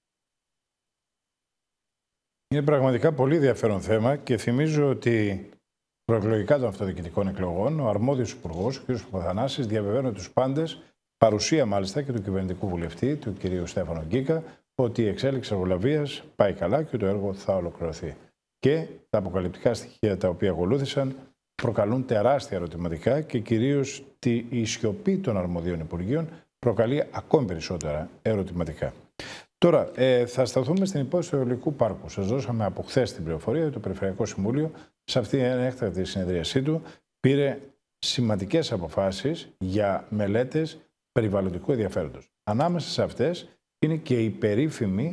Είναι πραγματικά πολύ ενδιαφέρον θέμα και θυμίζω ότι προεκλογικά των αυτοδιοικητικών εκλογών ο αρμόδιος υπουργός, ο κ. Παπαθανάσης, διαβεβαίωνε τους πάντες, παρουσία μάλιστα και του κυβερνητικού βουλευτή, του κ. Στέφανο Γκίκα, ότι η εξέλιξη εργολαβίας πάει καλά και το έργο θα ολοκληρωθεί. Και τα αποκαλυπτικά στοιχεία τα οποία ακολούθησαν προκαλούν τεράστια ερωτηματικά και κυρίως η σιωπή των αρμοδίων υπουργείων προκαλεί ακόμη περισσότερα ερωτηματικά. Τώρα, ε, θα σταθούμε στην υπόθεση του Αιωλικού Πάρκου. Σας δώσαμε από χθες την πληροφορία ότι το Περιφερειακό Συμβούλιο, σε αυτή την έκτακτη συνεδρίασή του, πήρε σημαντικές αποφάσεις για μελέτες περιβαλλοντικού ενδιαφέροντος. Ανάμεσα σε αυτές είναι και η περίφημη,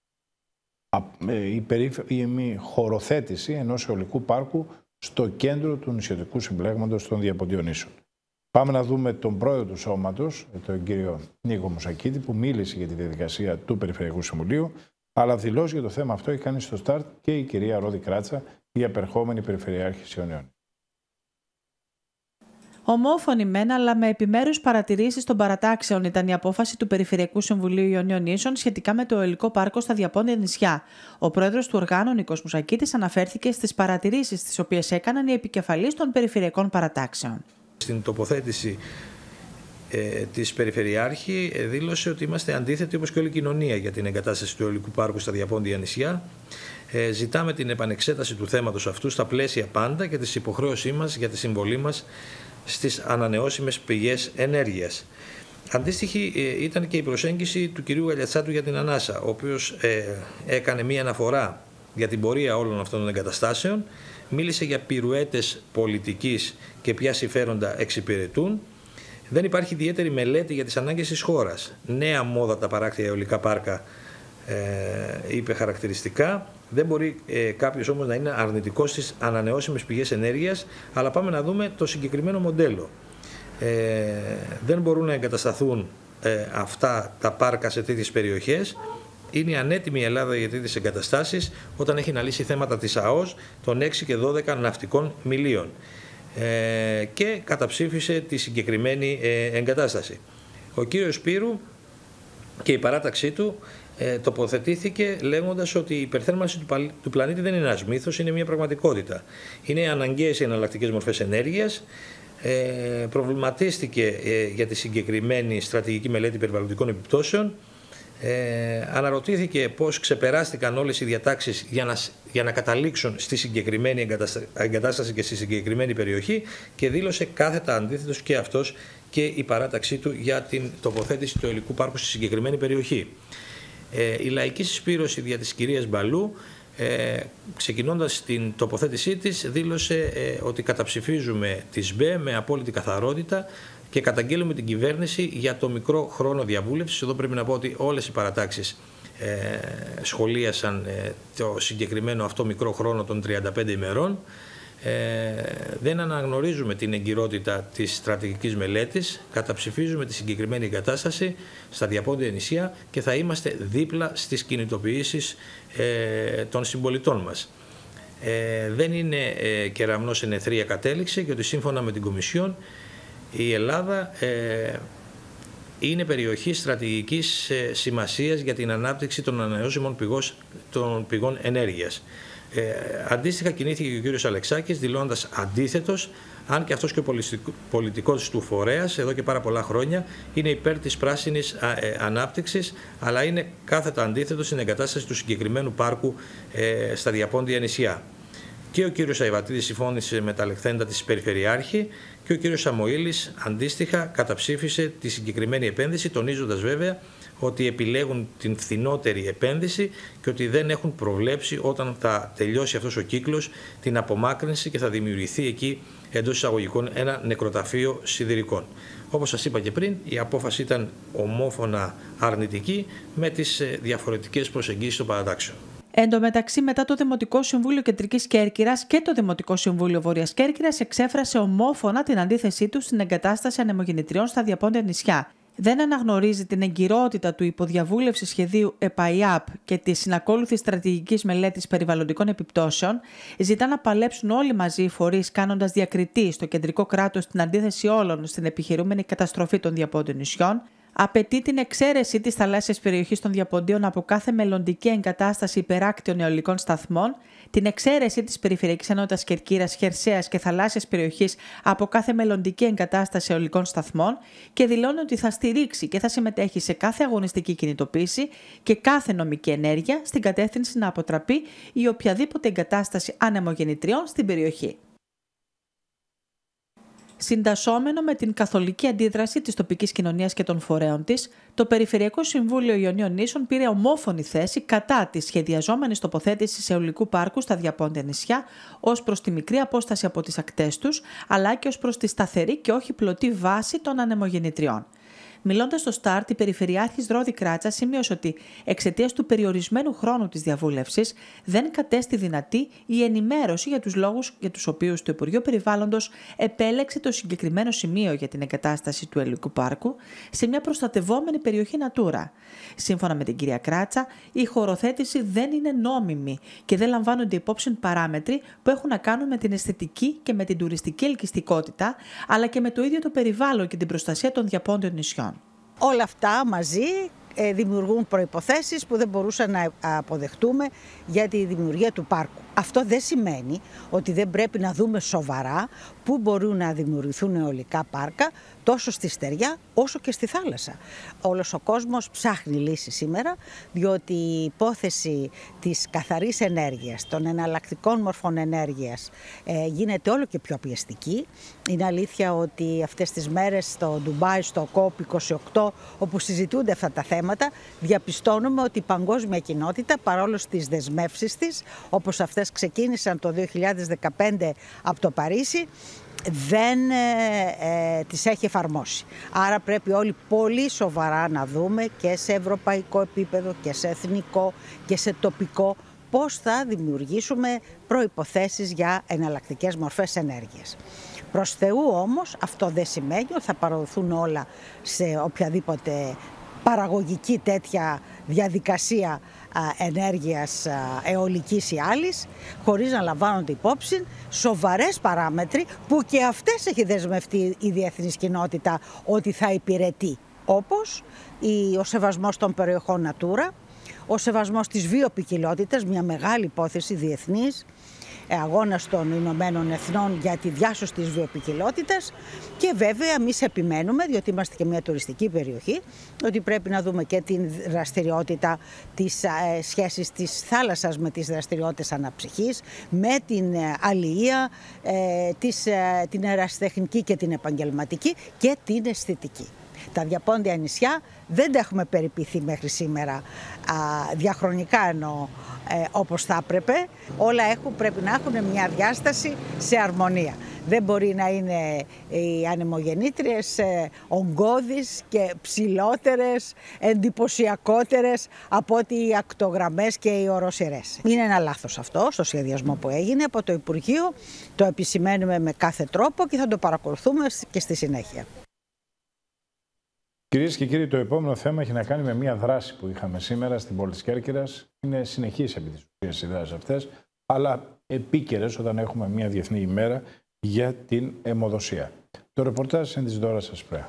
η περίφημη χωροθέτηση ενός αιωλικού πάρκου στο κέντρο του νησιωτικού συμπλέγματος των Διαποντίων Ίσων. Πάμε να δούμε τον πρόεδρο του σώματος, τον κύριο Νίκο Μουσακίτη, που μίλησε για τη διαδικασία του Περιφερειακού Συμβουλίου, αλλά δηλώσει για το θέμα αυτό έχει κάνει στο στάρτ και η κυρία Ρόδη Κράτσα, η απερχόμενη Περιφερειάρχης Ιωνίων. Ομόφωνη μεν, αλλά με επιμέρους παρατηρήσεις των παρατάξεων ήταν η απόφαση του Περιφερειακού Συμβουλίου Ιωνίων Νήσων σχετικά με το Αεολικό Πάρκο στα Διαπόντια νησιά. Ο πρόεδρος του οργάνου, Νίκος Μουσακίτης, αναφέρθηκε στις παρατηρήσεις τις οποίες έκαναν οι επικεφαλείς των περιφερειακών παρατάξεων. Στην τοποθέτηση ε, της Περιφερειάρχη ε, δήλωσε ότι είμαστε αντίθετοι, όπως και όλη η κοινωνία, για την εγκατάσταση του Αεολικού Πάρκου στα Διαπόντια νησιά. Ε, ζητάμε την επανεξέταση του θέματος αυτού στα πλαίσια πάντα και της υποχρέωσή μας για τη συμβολή μας στις ανανεώσιμες πηγές ενέργειας. Αντίστοιχη ε, ήταν και η προσέγγιση του κυρίου Γαλιατσάτου για την Ανάσα, ο οποίος ε, έκανε μία αναφορά για την πορεία όλων αυτών των εγκαταστάσεων, μίλησε για πυρουέτες πολιτικής και ποια συμφέροντα εξυπηρετούν. Δεν υπάρχει ιδιαίτερη μελέτη για τις ανάγκες της χώρας. Νέα μόδα τα παράκτια αιωλικά πάρκα, ε, είπε χαρακτηριστικά. Δεν μπορεί ε, κάποιος όμως να είναι αρνητικός στις ανανεώσιμες πηγές ενέργειας, αλλά πάμε να δούμε το συγκεκριμένο μοντέλο. Ε, δεν μπορούν να εγκατασταθούν ε, αυτά τα πάρκα σε τέτοιες περιοχές. Είναι ανέτοιμη η Ελλάδα για τέτοιες εγκαταστάσεις όταν έχει να λύσει θέματα της ΑΟΣ των έξι και δώδεκα ναυτικών μιλίων ε, και καταψήφισε τη συγκεκριμένη ε, εγκατάσταση. Ο κύριος Σπύρου και η παράταξή του ε, τοποθετήθηκε λέγοντας ότι η υπερθέρμανση του, παλ, του πλανήτη δεν είναι ένας μύθος, είναι μια πραγματικότητα. Είναι αναγκαίες οι εναλλακτικές μορφές ενέργειας. Ε, προβληματίστηκε ε, για τη συγκεκριμένη στρατηγική μελέτη περιβαλλοντικών επιπτώσεων. Ε, αναρωτήθηκε πώς ξεπεράστηκαν όλες οι διατάξεις για να, για να καταλήξουν στη συγκεκριμένη εγκατάσταση και στη συγκεκριμένη περιοχή και δήλωσε κάθετα αντίθετος και αυτός και η παράταξή του για την τοποθέτηση του αεολικού πάρκου στη συγκεκριμένη περιοχή. Ε, η λαϊκή συσπήρωση δια της κυρίας Μπαλού, ε, ξεκινώντας την τοποθέτησή της, δήλωσε ε, ότι καταψηφίζουμε τη ΣΜΠΕ με απόλυτη καθαρότητα και καταγγέλουμε την κυβέρνηση για το μικρό χρόνο διαβούλευσης. Εδώ πρέπει να πω ότι όλες οι παρατάξεις ε, σχολίασαν ε, το συγκεκριμένο αυτό μικρό χρόνο των τριάντα πέντε ημερών. Ε, δεν αναγνωρίζουμε την εγκυρότητα της στρατηγικής μελέτης, καταψηφίζουμε τη συγκεκριμένη εγκατάσταση στα Διαπόντια νησιά και θα είμαστε δίπλα στις κινητοποιήσεις ε, των συμπολιτών μας. Ε, δεν είναι ε, κεραμνός εν αιθρία κατέληξε και ότι σύμφωνα με την Κομισιόν η Ελλάδα ε, είναι περιοχή στρατηγικής ε, σημασίας για την ανάπτυξη των ανανεώσιμων των πηγών ενέργειας. Ε, αντίστοιχα κινήθηκε και ο κύριος Αλεξάκης δηλώνοντας αντίθετος, αν και αυτός και ο πολιτικός του φορέας εδώ και πάρα πολλά χρόνια είναι υπέρ της πράσινης ε, ανάπτυξης, αλλά είναι κάθετα αντίθετος στην εγκατάσταση του συγκεκριμένου πάρκου ε, στα Διαπόντια νησιά. Και ο κύριος Αϊβατίδης συμφώνησε με τα λεχθέντα της Περιφερειάρχη και ο κύριος Σαμοήλης αντίστοιχα καταψήφισε τη συγκεκριμένη επένδυση, τονίζοντας βέβαια ότι επιλέγουν την φθηνότερη επένδυση και ότι δεν έχουν προβλέψει όταν θα τελειώσει αυτός ο κύκλος την απομάκρυνση και θα δημιουργηθεί εκεί εντός εισαγωγικών ένα νεκροταφείο σιδηρικών. Όπως σας είπα και πριν, η απόφαση ήταν ομόφωνα αρνητική με τις διαφορετικές προσεγγίσεις των παρατάξεων. Εν τω μεταξύ, μετά το Δημοτικό Συμβούλιο Κεντρικής Κέρκυρας και το Δημοτικό Συμβούλιο Βόρειας Κέρκυρας εξέφρασε ομόφωνα την αντίθεσή του στην εγκατάσταση ανεμογεννητριών στα Διαπόντια νησιά. Δεν αναγνωρίζει την εγκυρότητα του υποδιαβούλευση σχεδίου ΕΠΑΙΑΠ και τη συνακόλουθη στρατηγικής μελέτης περιβαλλοντικών επιπτώσεων, ζητά να παλέψουν όλοι μαζί οι φορείς κάνοντας διακριτή στο κεντρικό κράτος την αντίθεση όλων στην επιχειρούμενη καταστροφή των Διαπόντιων νησιών, απαιτεί την εξαίρεση της θαλάσσιας περιοχής των Διαποντίων από κάθε μελλοντική εγκατάσταση υπεράκτιων αιωλικών σταθμών, την εξαίρεση της Περιφερειακής Ενότητας Κερκύρας, χερσαίας και θαλάσσιας περιοχής από κάθε μελλοντική εγκατάσταση αιωλικών σταθμών και δηλώνει ότι θα στηρίξει και θα συμμετέχει σε κάθε αγωνιστική κινητοποίηση και κάθε νομική ενέργεια στην κατεύθυνση να αποτραπεί η οποιαδήποτε εγκατάσταση ανεμογεννητριών στην περιοχή. Συντασσόμενο με την καθολική αντίδραση της τοπικής κοινωνίας και των φορέων της, το Περιφερειακό Συμβούλιο Ιωνίων Νήσων πήρε ομόφωνη θέση κατά της σχεδιαζόμενης τοποθέτησης αιωλικού πάρκου στα Διαπόντια νησιά ως προς τη μικρή απόσταση από τις ακτές τους, αλλά και ως προς τη σταθερή και όχι πλωτή βάση των ανεμογεννητριών. Μιλώντας στο Στάρτ, η Περιφερειάρχης Ρόδη Κράτσα σημείωσε ότι εξαιτίας του περιορισμένου χρόνου της διαβούλευσης δεν κατέστη δυνατή η ενημέρωση για τους λόγους για τους οποίους το Υπουργείο Περιβάλλοντος επέλεξε το συγκεκριμένο σημείο για την εγκατάσταση του Ελληνικού Πάρκου σε μια προστατευόμενη περιοχή Natura. Σύμφωνα με την κυρία Κράτσα, η χωροθέτηση δεν είναι νόμιμη και δεν λαμβάνονται υπόψη παράμετροι που έχουν να κάνουν με την αισθητική και με την τουριστική ελκυστικότητα, αλλά και με το ίδιο το περιβάλλον και την προστασία των διαπόντιων νησιών. Όλα αυτά μαζί δημιουργούν προϋποθέσεις που δεν μπορούσαν να αποδεχτούμε για τη δημιουργία του πάρκου. Αυτό δεν σημαίνει ότι δεν πρέπει να δούμε σοβαρά πού μπορούν να δημιουργηθούν αιωλικά πάρκα τόσο στη στεριά όσο και στη θάλασσα. Όλος ο κόσμος ψάχνει λύση σήμερα, διότι η υπόθεση της καθαρής ενέργειας, των εναλλακτικών μορφών ενέργειας ε, γίνεται όλο και πιο πιεστική. Είναι αλήθεια ότι αυτές τις μέρες στο Ντουμπάι, στο κοπ είκοσι οκτώ, όπου συζητούνται αυτά τα θέματα, διαπιστώνουμε ότι η παγκόσμια κοινότητα, παρόλο στις δεσμεύσεις της, όπως αυτές ξεκίνησαν το δύο χιλιάδες δεκαπέντε από το Παρίσι, δεν ε, ε, τις έχει εφαρμόσει. Άρα πρέπει όλοι πολύ σοβαρά να δούμε και σε ευρωπαϊκό επίπεδο και σε εθνικό και σε τοπικό πώς θα δημιουργήσουμε προϋποθέσεις για εναλλακτικές μορφές ενέργειας. Προς Θεού όμως αυτό δεν σημαίνει ότι θα παραδοθούν όλα σε οποιαδήποτε παραγωγική τέτοια διαδικασία ενέργειας αιωλικής ή άλλης, χωρίς να λαμβάνονται υπόψη σοβαρές παράμετροι που και αυτές έχει δεσμευτεί η διεθνής κοινότητα ότι θα υπηρετεί, όπως ο σεβασμός των περιοχών Natura, ο σεβασμός της βιοποικιλότητας, μια μεγάλη υπόθεση διεθνής, αγώνας των Ηνωμένων Εθνών για τη διάσωση της βιοποικιλότητας, και βέβαια εμείς επιμένουμε, διότι είμαστε και μια τουριστική περιοχή, ότι πρέπει να δούμε και την δραστηριότητα της ε, σχέσης της θάλασσας με τις δραστηριότητες αναψυχής, με την ε, αλληλεία, ε, της, ε, την ερασιτεχνική και την επαγγελματική και την αισθητική. Τα διαπόντια νησιά δεν τα έχουμε περιποιηθεί μέχρι σήμερα α, διαχρονικά εννοώ ε, όπως θα έπρεπε. Όλα έχουν, πρέπει να έχουν μια διάσταση σε αρμονία. Δεν μπορεί να είναι οι ανεμογεννήτριες ε, ογκώδεις και ψηλότερες, εντυπωσιακότερες από ότι οι ακτογραμμές και οι οροσειρές. Είναι ένα λάθος αυτό στο σχεδιασμό που έγινε από το Υπουργείο. Το επισημαίνουμε με κάθε τρόπο και θα το παρακολουθούμε και στη συνέχεια. Κυρίες και κύριοι, το επόμενο θέμα έχει να κάνει με μια δράση που είχαμε σήμερα στην πόλη της Κέρκυρας. Είναι συνεχής επί της ουσίας οι δράσεις αυτές, αλλά επίκαιρες όταν έχουμε μια διεθνή ημέρα για την αιμοδοσία. Το ρεπορτάζ είναι της Δώρας Ασπρέα.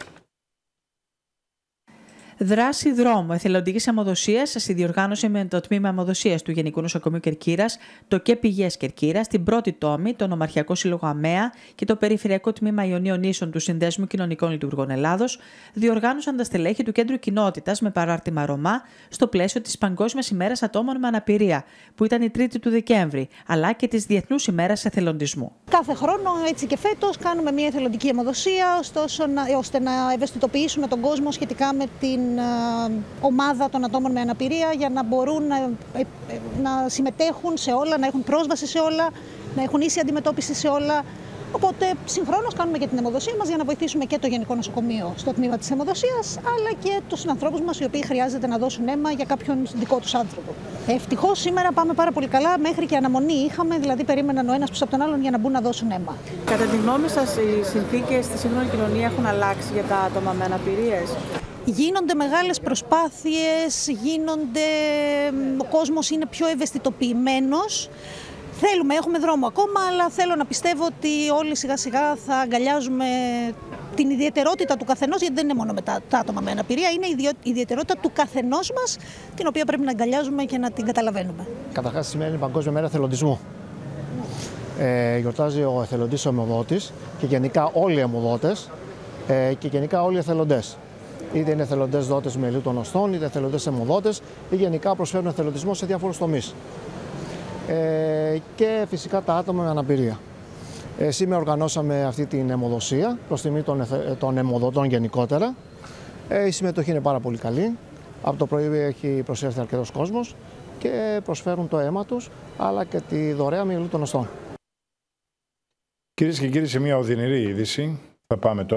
Δράση δρόμου εθελοντικής αιμοδοσίας στη διοργάνωση με το Τμήμα Αιμοδοσίας του Γενικού Νοσοκομείου Κερκύρας, το ΚΕΠ Υγείας Κερκύρας, την πρώτη τόμη, τον Ομαρχιακό Σύλλογο ΑΜΕΑ και το Περιφερειακό Τμήμα Ιωνίων Νήσων του Συνδέσμου Κοινωνικών Λειτουργών Ελλάδος διοργάνωσαν τα στελέχη του Κέντρου Κοινότητας με παράρτημα Ρωμά στο πλαίσιο της Παγκόσμιας ημέρας ατόμων με αναπηρία, που ήταν η τρίτη του Δεκέμβρη, αλλά και της Διεθνούς ημέρας εθελοντισμού. Κάθε χρόνο, έτσι και φέτος, κάνουμε μια εθελοντική αιμοδοσία, ώστε να ευαισθητοποιήσουμε τον κόσμο σχετικά με την ομάδα των ατόμων με αναπηρία, για να μπορούν να, να συμμετέχουν σε όλα, να έχουν πρόσβαση σε όλα, να έχουν ίση αντιμετώπιση σε όλα. Οπότε συγχρόνως κάνουμε και την αιμοδοσία μας για να βοηθήσουμε και το Γενικό Νοσοκομείο στο τμήμα της αιμοδοσίας, αλλά και τους ανθρώπους μας οι οποίοι χρειάζεται να δώσουν αίμα για κάποιον δικό τους άνθρωπο. Ευτυχώς σήμερα πάμε πάρα πολύ καλά, μέχρι και αναμονή είχαμε, δηλαδή περίμεναν ο ένας πίσω από τον άλλον για να μπουν να δώσουν αίμα. Κατά τη γνώμη σας, οι συνθήκες στη σύγχρονη κοινωνία έχουν αλλάξει για τα άτομα με αναπηρίες? Γίνονται μεγάλες προσπάθειες, γίνονται, ο κόσμος είναι πιο ευαισθητοποιημένος. Θέλουμε, έχουμε δρόμο ακόμα, αλλά θέλω να πιστεύω ότι όλοι σιγά σιγά θα αγκαλιάζουμε την ιδιαιτερότητα του καθενός, γιατί δεν είναι μόνο με τα, τα άτομα με αναπηρία, είναι η ιδιαιτερότητα του καθενός μας, την οποία πρέπει να αγκαλιάζουμε και να την καταλαβαίνουμε. Καταρχάς, σήμερα είναι η Παγκόσμια Μέρα Εθελοντισμού. Ε, γιορτάζει ο εθελοντής ο αιμοδότης και γενικά όλοι οι αιμοδότες ε, και γενικά όλοι οι εθελοντές. Είτε είναι εθελοντές δότες μελού των οστών, είτε εθελοντές αιμοδότες, ή γενικά προσφέρουν εθελοντισμό σε διάφορους τομείς. Ε, και φυσικά τα άτομα με αναπηρία. Ε, σήμερα οργανώσαμε αυτή την αιμοδοσία προς τιμή των, των αιμοδοτών γενικότερα. Ε, η συμμετοχή είναι πάρα πολύ καλή. Από το πρωί έχει προσέλθει αρκετός κόσμος και προσφέρουν το αίμα τους, αλλά και τη δωρεά μυελού των οστών. Κυρίες και κύριοι, σε μια οδυνηρή είδηση θα πάμε τώρα.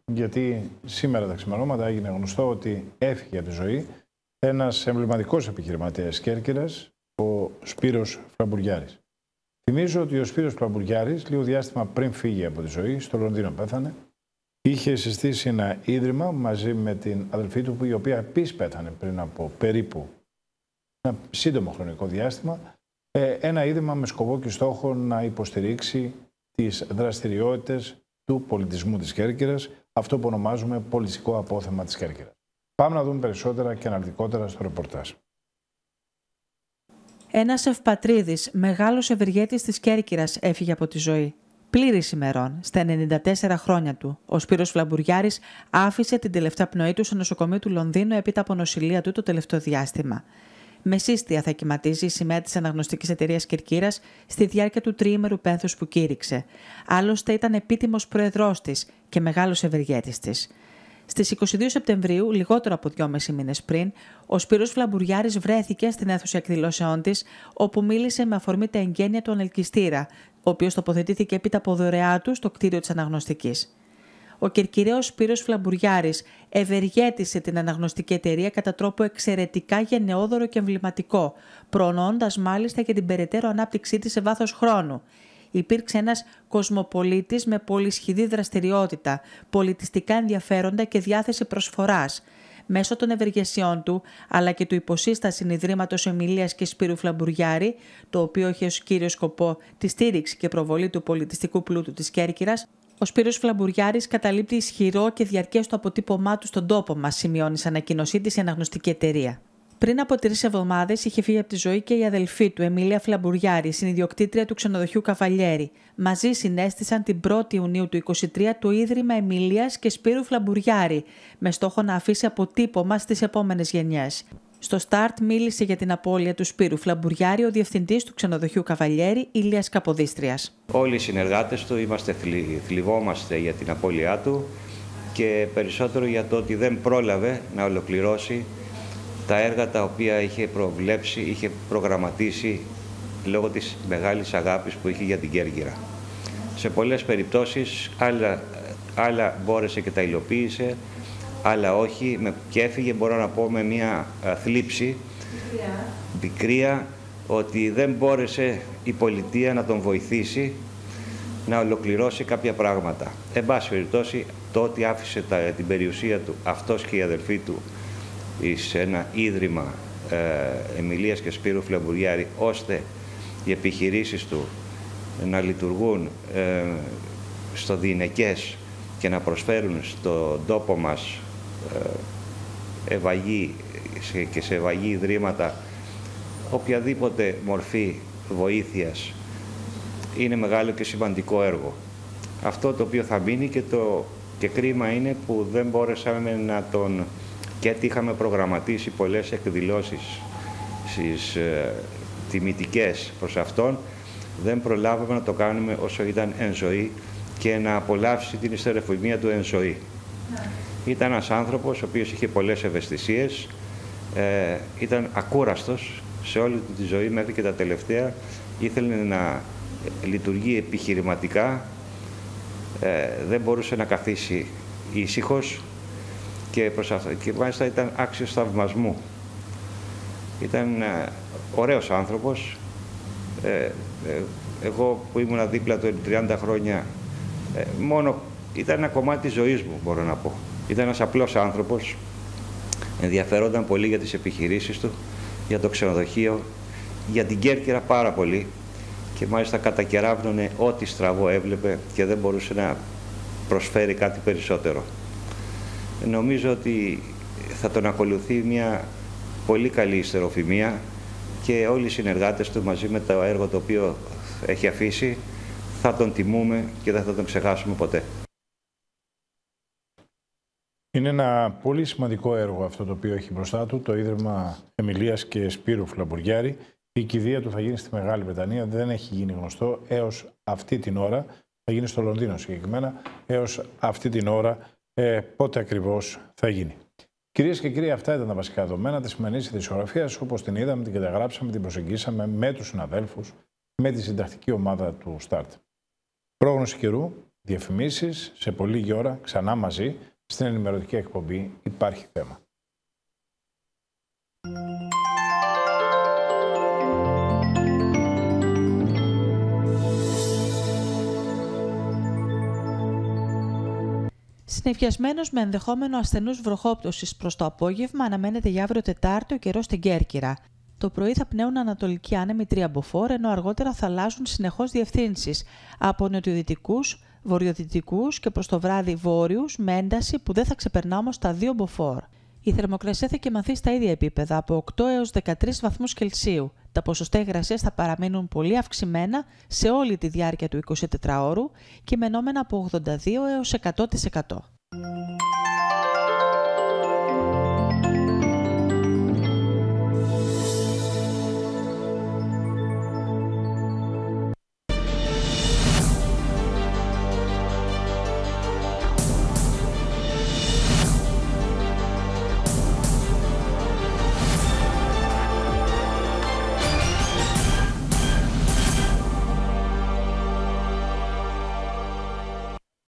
γιατί σήμερα τα ξημερώματα έγινε γνωστό ότι έφυγε από τη ζωή ένας εμβληματικός επιχειρηματίας Κέρκυρας, ο Σπύρος Φλαμπουριάρης. Θυμίζω ότι ο Σπύρος Φλαμπουριάρης, λίγο διάστημα πριν φύγει από τη ζωή, στο Λονδίνο πέθανε, είχε συστήσει ένα ίδρυμα μαζί με την αδελφή του, η οποία επίσης πέθανε πριν από περίπου ένα σύντομο χρονικό διάστημα, ένα ίδρυμα με σκοπό και στόχο να υποστηρίξει τις δραστηριότητες του πολιτισμού της Κέρκυρας, αυτό που ονομάζουμε πολιτιστικό απόθεμα της Κέρκυρας. Πάμε να δούμε περισσότερα και αναλυτικότερα στο ρεπορτάζ. Ένας ευπατρίδης, μεγάλος ευεργέτης της Κέρκυρας έφυγε από τη ζωή. Πλήρης ημερών, στα ενενήντα τέσσερα χρόνια του, ο Σπύρος Φλαμπουριάρης άφησε την τελευταία πνοή του στο νοσοκομείο του Λονδίνου έπειτα από νοσηλεία του το τελευταίο διάστημα. Με σύστια θα κυματίζει η σημαία της αναγνωστικής εταιρείας Κερκύρας στη διάρκεια του τριήμερου πένθους που κήρυξε. Άλλωστε ήταν επίτιμος προεδρός της και μεγάλος ευεργέτης της. Στις είκοσι δύο Σεπτεμβρίου, λιγότερο από δυόμισι μήνες πριν, ο Σπύρος Φλαμπουριάρης βρέθηκε στην αίθουσα εκδηλώσεών της, όπου μίλησε με αφορμή τα εγγένεια του ανελκυστήρα, ο οποίος τοποθετήθηκε έπειτα από δωρεά του στο κτίριο της αναγνωστικής. Ο κερκυραίος Σπύρος Φλαμπουριάρης ευεργέτησε την αναγνωστική εταιρεία κατά τρόπο εξαιρετικά γενναιόδωρο και εμβληματικό, προωνοώντας μάλιστα και την περαιτέρω ανάπτυξή της σε βάθος χρόνου. Υπήρξε ένας κοσμοπολίτης με πολυσχηδή δραστηριότητα, πολιτιστικά ενδιαφέροντα και διάθεση προσφοράς. Μέσω των ευεργεσιών του, αλλά και του υποσύσταση Ιδρύματος Εμιλίας και Σπύρου Φλαμπουριάρη, το οποίο έχει ως κύριο σκοπό τη στήριξη και προβολή του πολιτιστικού πλούτου της Κέρκυρας, ο Σπύρος Φλαμπουριάρης καταλείπτει ισχυρό και διαρκές το αποτύπωμά του στον τόπο μας, σημειώνει σε ανακοίνωσή της η αναγνωστική εταιρεία. Πριν από τρεις εβδομάδες είχε φύγει από τη ζωή και η αδελφή του, Εμίλια Φλαμπουριάρη, συνιδιοκτήτρια του ξενοδοχείου Καβαλιέρη. Μαζί συνέστησαν την πρώτη Ιουνίου του είκοσι τρία το Ίδρυμα Εμιλίας και Σπύρου Φλαμπουριάρη, με στόχο να αφήσει αποτύπωμα στις επόμενες γενιές. Στο Σταρτ μίλησε για την απώλεια του Σπύρου Φλαμπουριάρη ο διευθυντής του ξενοδοχείου Καβαλιέρη, Ηλίας Καποδίστριας. Όλοι οι συνεργάτες του είμαστε θλι... θλιβόμαστε για την απώλειά του και περισσότερο για το ότι δεν πρόλαβε να ολοκληρώσει τα έργα τα οποία είχε προβλέψει, είχε προγραμματίσει λόγω της μεγάλης αγάπης που είχε για την Κέρκυρα. Σε πολλές περιπτώσεις άλλα, άλλα μπόρεσε και τα υλοποίησε, αλλά όχι, με, και έφυγε, μπορώ να πω, με μια α, θλίψη, πικρία, ότι δεν μπόρεσε η πολιτεία να τον βοηθήσει να ολοκληρώσει κάποια πράγματα. Εν πάση περιπτώσει, το ότι άφησε τα, την περιουσία του, αυτός και η αδελφή του, σε ένα ίδρυμα ε, Εμιλίας και Σπύρου Φλαμπουριάρη, ώστε οι επιχειρήσεις του να λειτουργούν ε, στο διηνεκές και να προσφέρουν στον τόπο μας ε, ευαγή και σε ευαγή ιδρύματα οποιαδήποτε μορφή βοήθειας, είναι μεγάλο και σημαντικό έργο. Αυτό το οποίο θα μείνει και, το, και κρίμα είναι που δεν μπόρεσαμε να τον... γιατί είχαμε προγραμματίσει πολλές εκδηλώσεις στις ε, τιμητικές προς αυτόν, δεν προλάβαμε να το κάνουμε όσο ήταν εν ζωή και να απολαύσει την ιστερεφημία του εν ζωή. Yeah. Ήταν ένας άνθρωπος ο οποίος είχε πολλές ευαισθησίες, ε, ήταν ακούραστος σε όλη τη ζωή μέχρι και τα τελευταία, ήθελε να λειτουργεί επιχειρηματικά, ε, δεν μπορούσε να καθίσει ήσυχος, Και, προς αυτό, και μάλιστα ήταν άξιος θαυμασμού. Ήταν ε, ωραίος άνθρωπος. Ε, ε, εγώ που ήμουν δίπλα του τριάντα χρόνια, ε, μόνο ήταν ένα κομμάτι της ζωής μου, μπορώ να πω. Ήταν ένας απλός άνθρωπος, ενδιαφερόταν πολύ για τις επιχειρήσεις του, για το ξενοδοχείο, για την Κέρκυρα πάρα πολύ και μάλιστα κατακεράβνωνε ό,τι στραβό έβλεπε και δεν μπορούσε να προσφέρει κάτι περισσότερο. Νομίζω ότι θα τον ακολουθεί μια πολύ καλή ιστεροφημία και όλοι οι συνεργάτες του μαζί με το έργο το οποίο έχει αφήσει θα τον τιμούμε και δεν θα τον ξεχάσουμε ποτέ. Είναι ένα πολύ σημαντικό έργο αυτό το οποίο έχει μπροστά του, το Ίδρυμα Εμιλίας και Σπύρου Φλαμπουριάρη. Η κηδεία του θα γίνει στη Μεγάλη Βρετανία, δεν έχει γίνει γνωστό έως αυτή την ώρα. Θα γίνει στο Λονδίνο συγκεκριμένα, έως αυτή την ώρα ε, πότε ακριβώς θα γίνει. Κυρίες και κύριοι, αυτά ήταν τα βασικά δεδομένα της σημερινής ειδησιογραφίας. Όπως την είδαμε, την καταγράψαμε, την προσεγγίσαμε με τους συναδέλφους, με τη συντακτική ομάδα του Σταρτ. Πρόγνωση καιρού Διαφημίσεις, σε πολύ λίγη ώρα, ξανά μαζί, στην ενημερωτική εκπομπή Υπάρχει Θέμα. Συνεφιασμένος με ενδεχόμενο ασθενούς βροχόπτωσης προς το απόγευμα, αναμένεται για αύριο Τετάρτη ο καιρός στην Κέρκυρα. Το πρωί θα πνέουν ανατολικοί άνεμοι τρία μποφόρ, ενώ αργότερα θα αλλάζουν συνεχώς διευθύνσεις από νοτιοδυτικούς, βορειοδυτικούς και προς το βράδυ βόρειους, με ένταση που δεν θα ξεπερνά όμως τα δύο μποφόρ. Η θερμοκρασία θα κυμανθεί στα ίδια επίπεδα, από οκτώ έως δεκατρείς βαθμούς Κελσίου. Τα ποσοστά υγρασίας θα παραμείνουν πολύ αυξημένα σε όλη τη διάρκεια του εικοσιτετράωρου, κειμενόμενα από ογδόντα δύο έως εκατό τοις εκατό.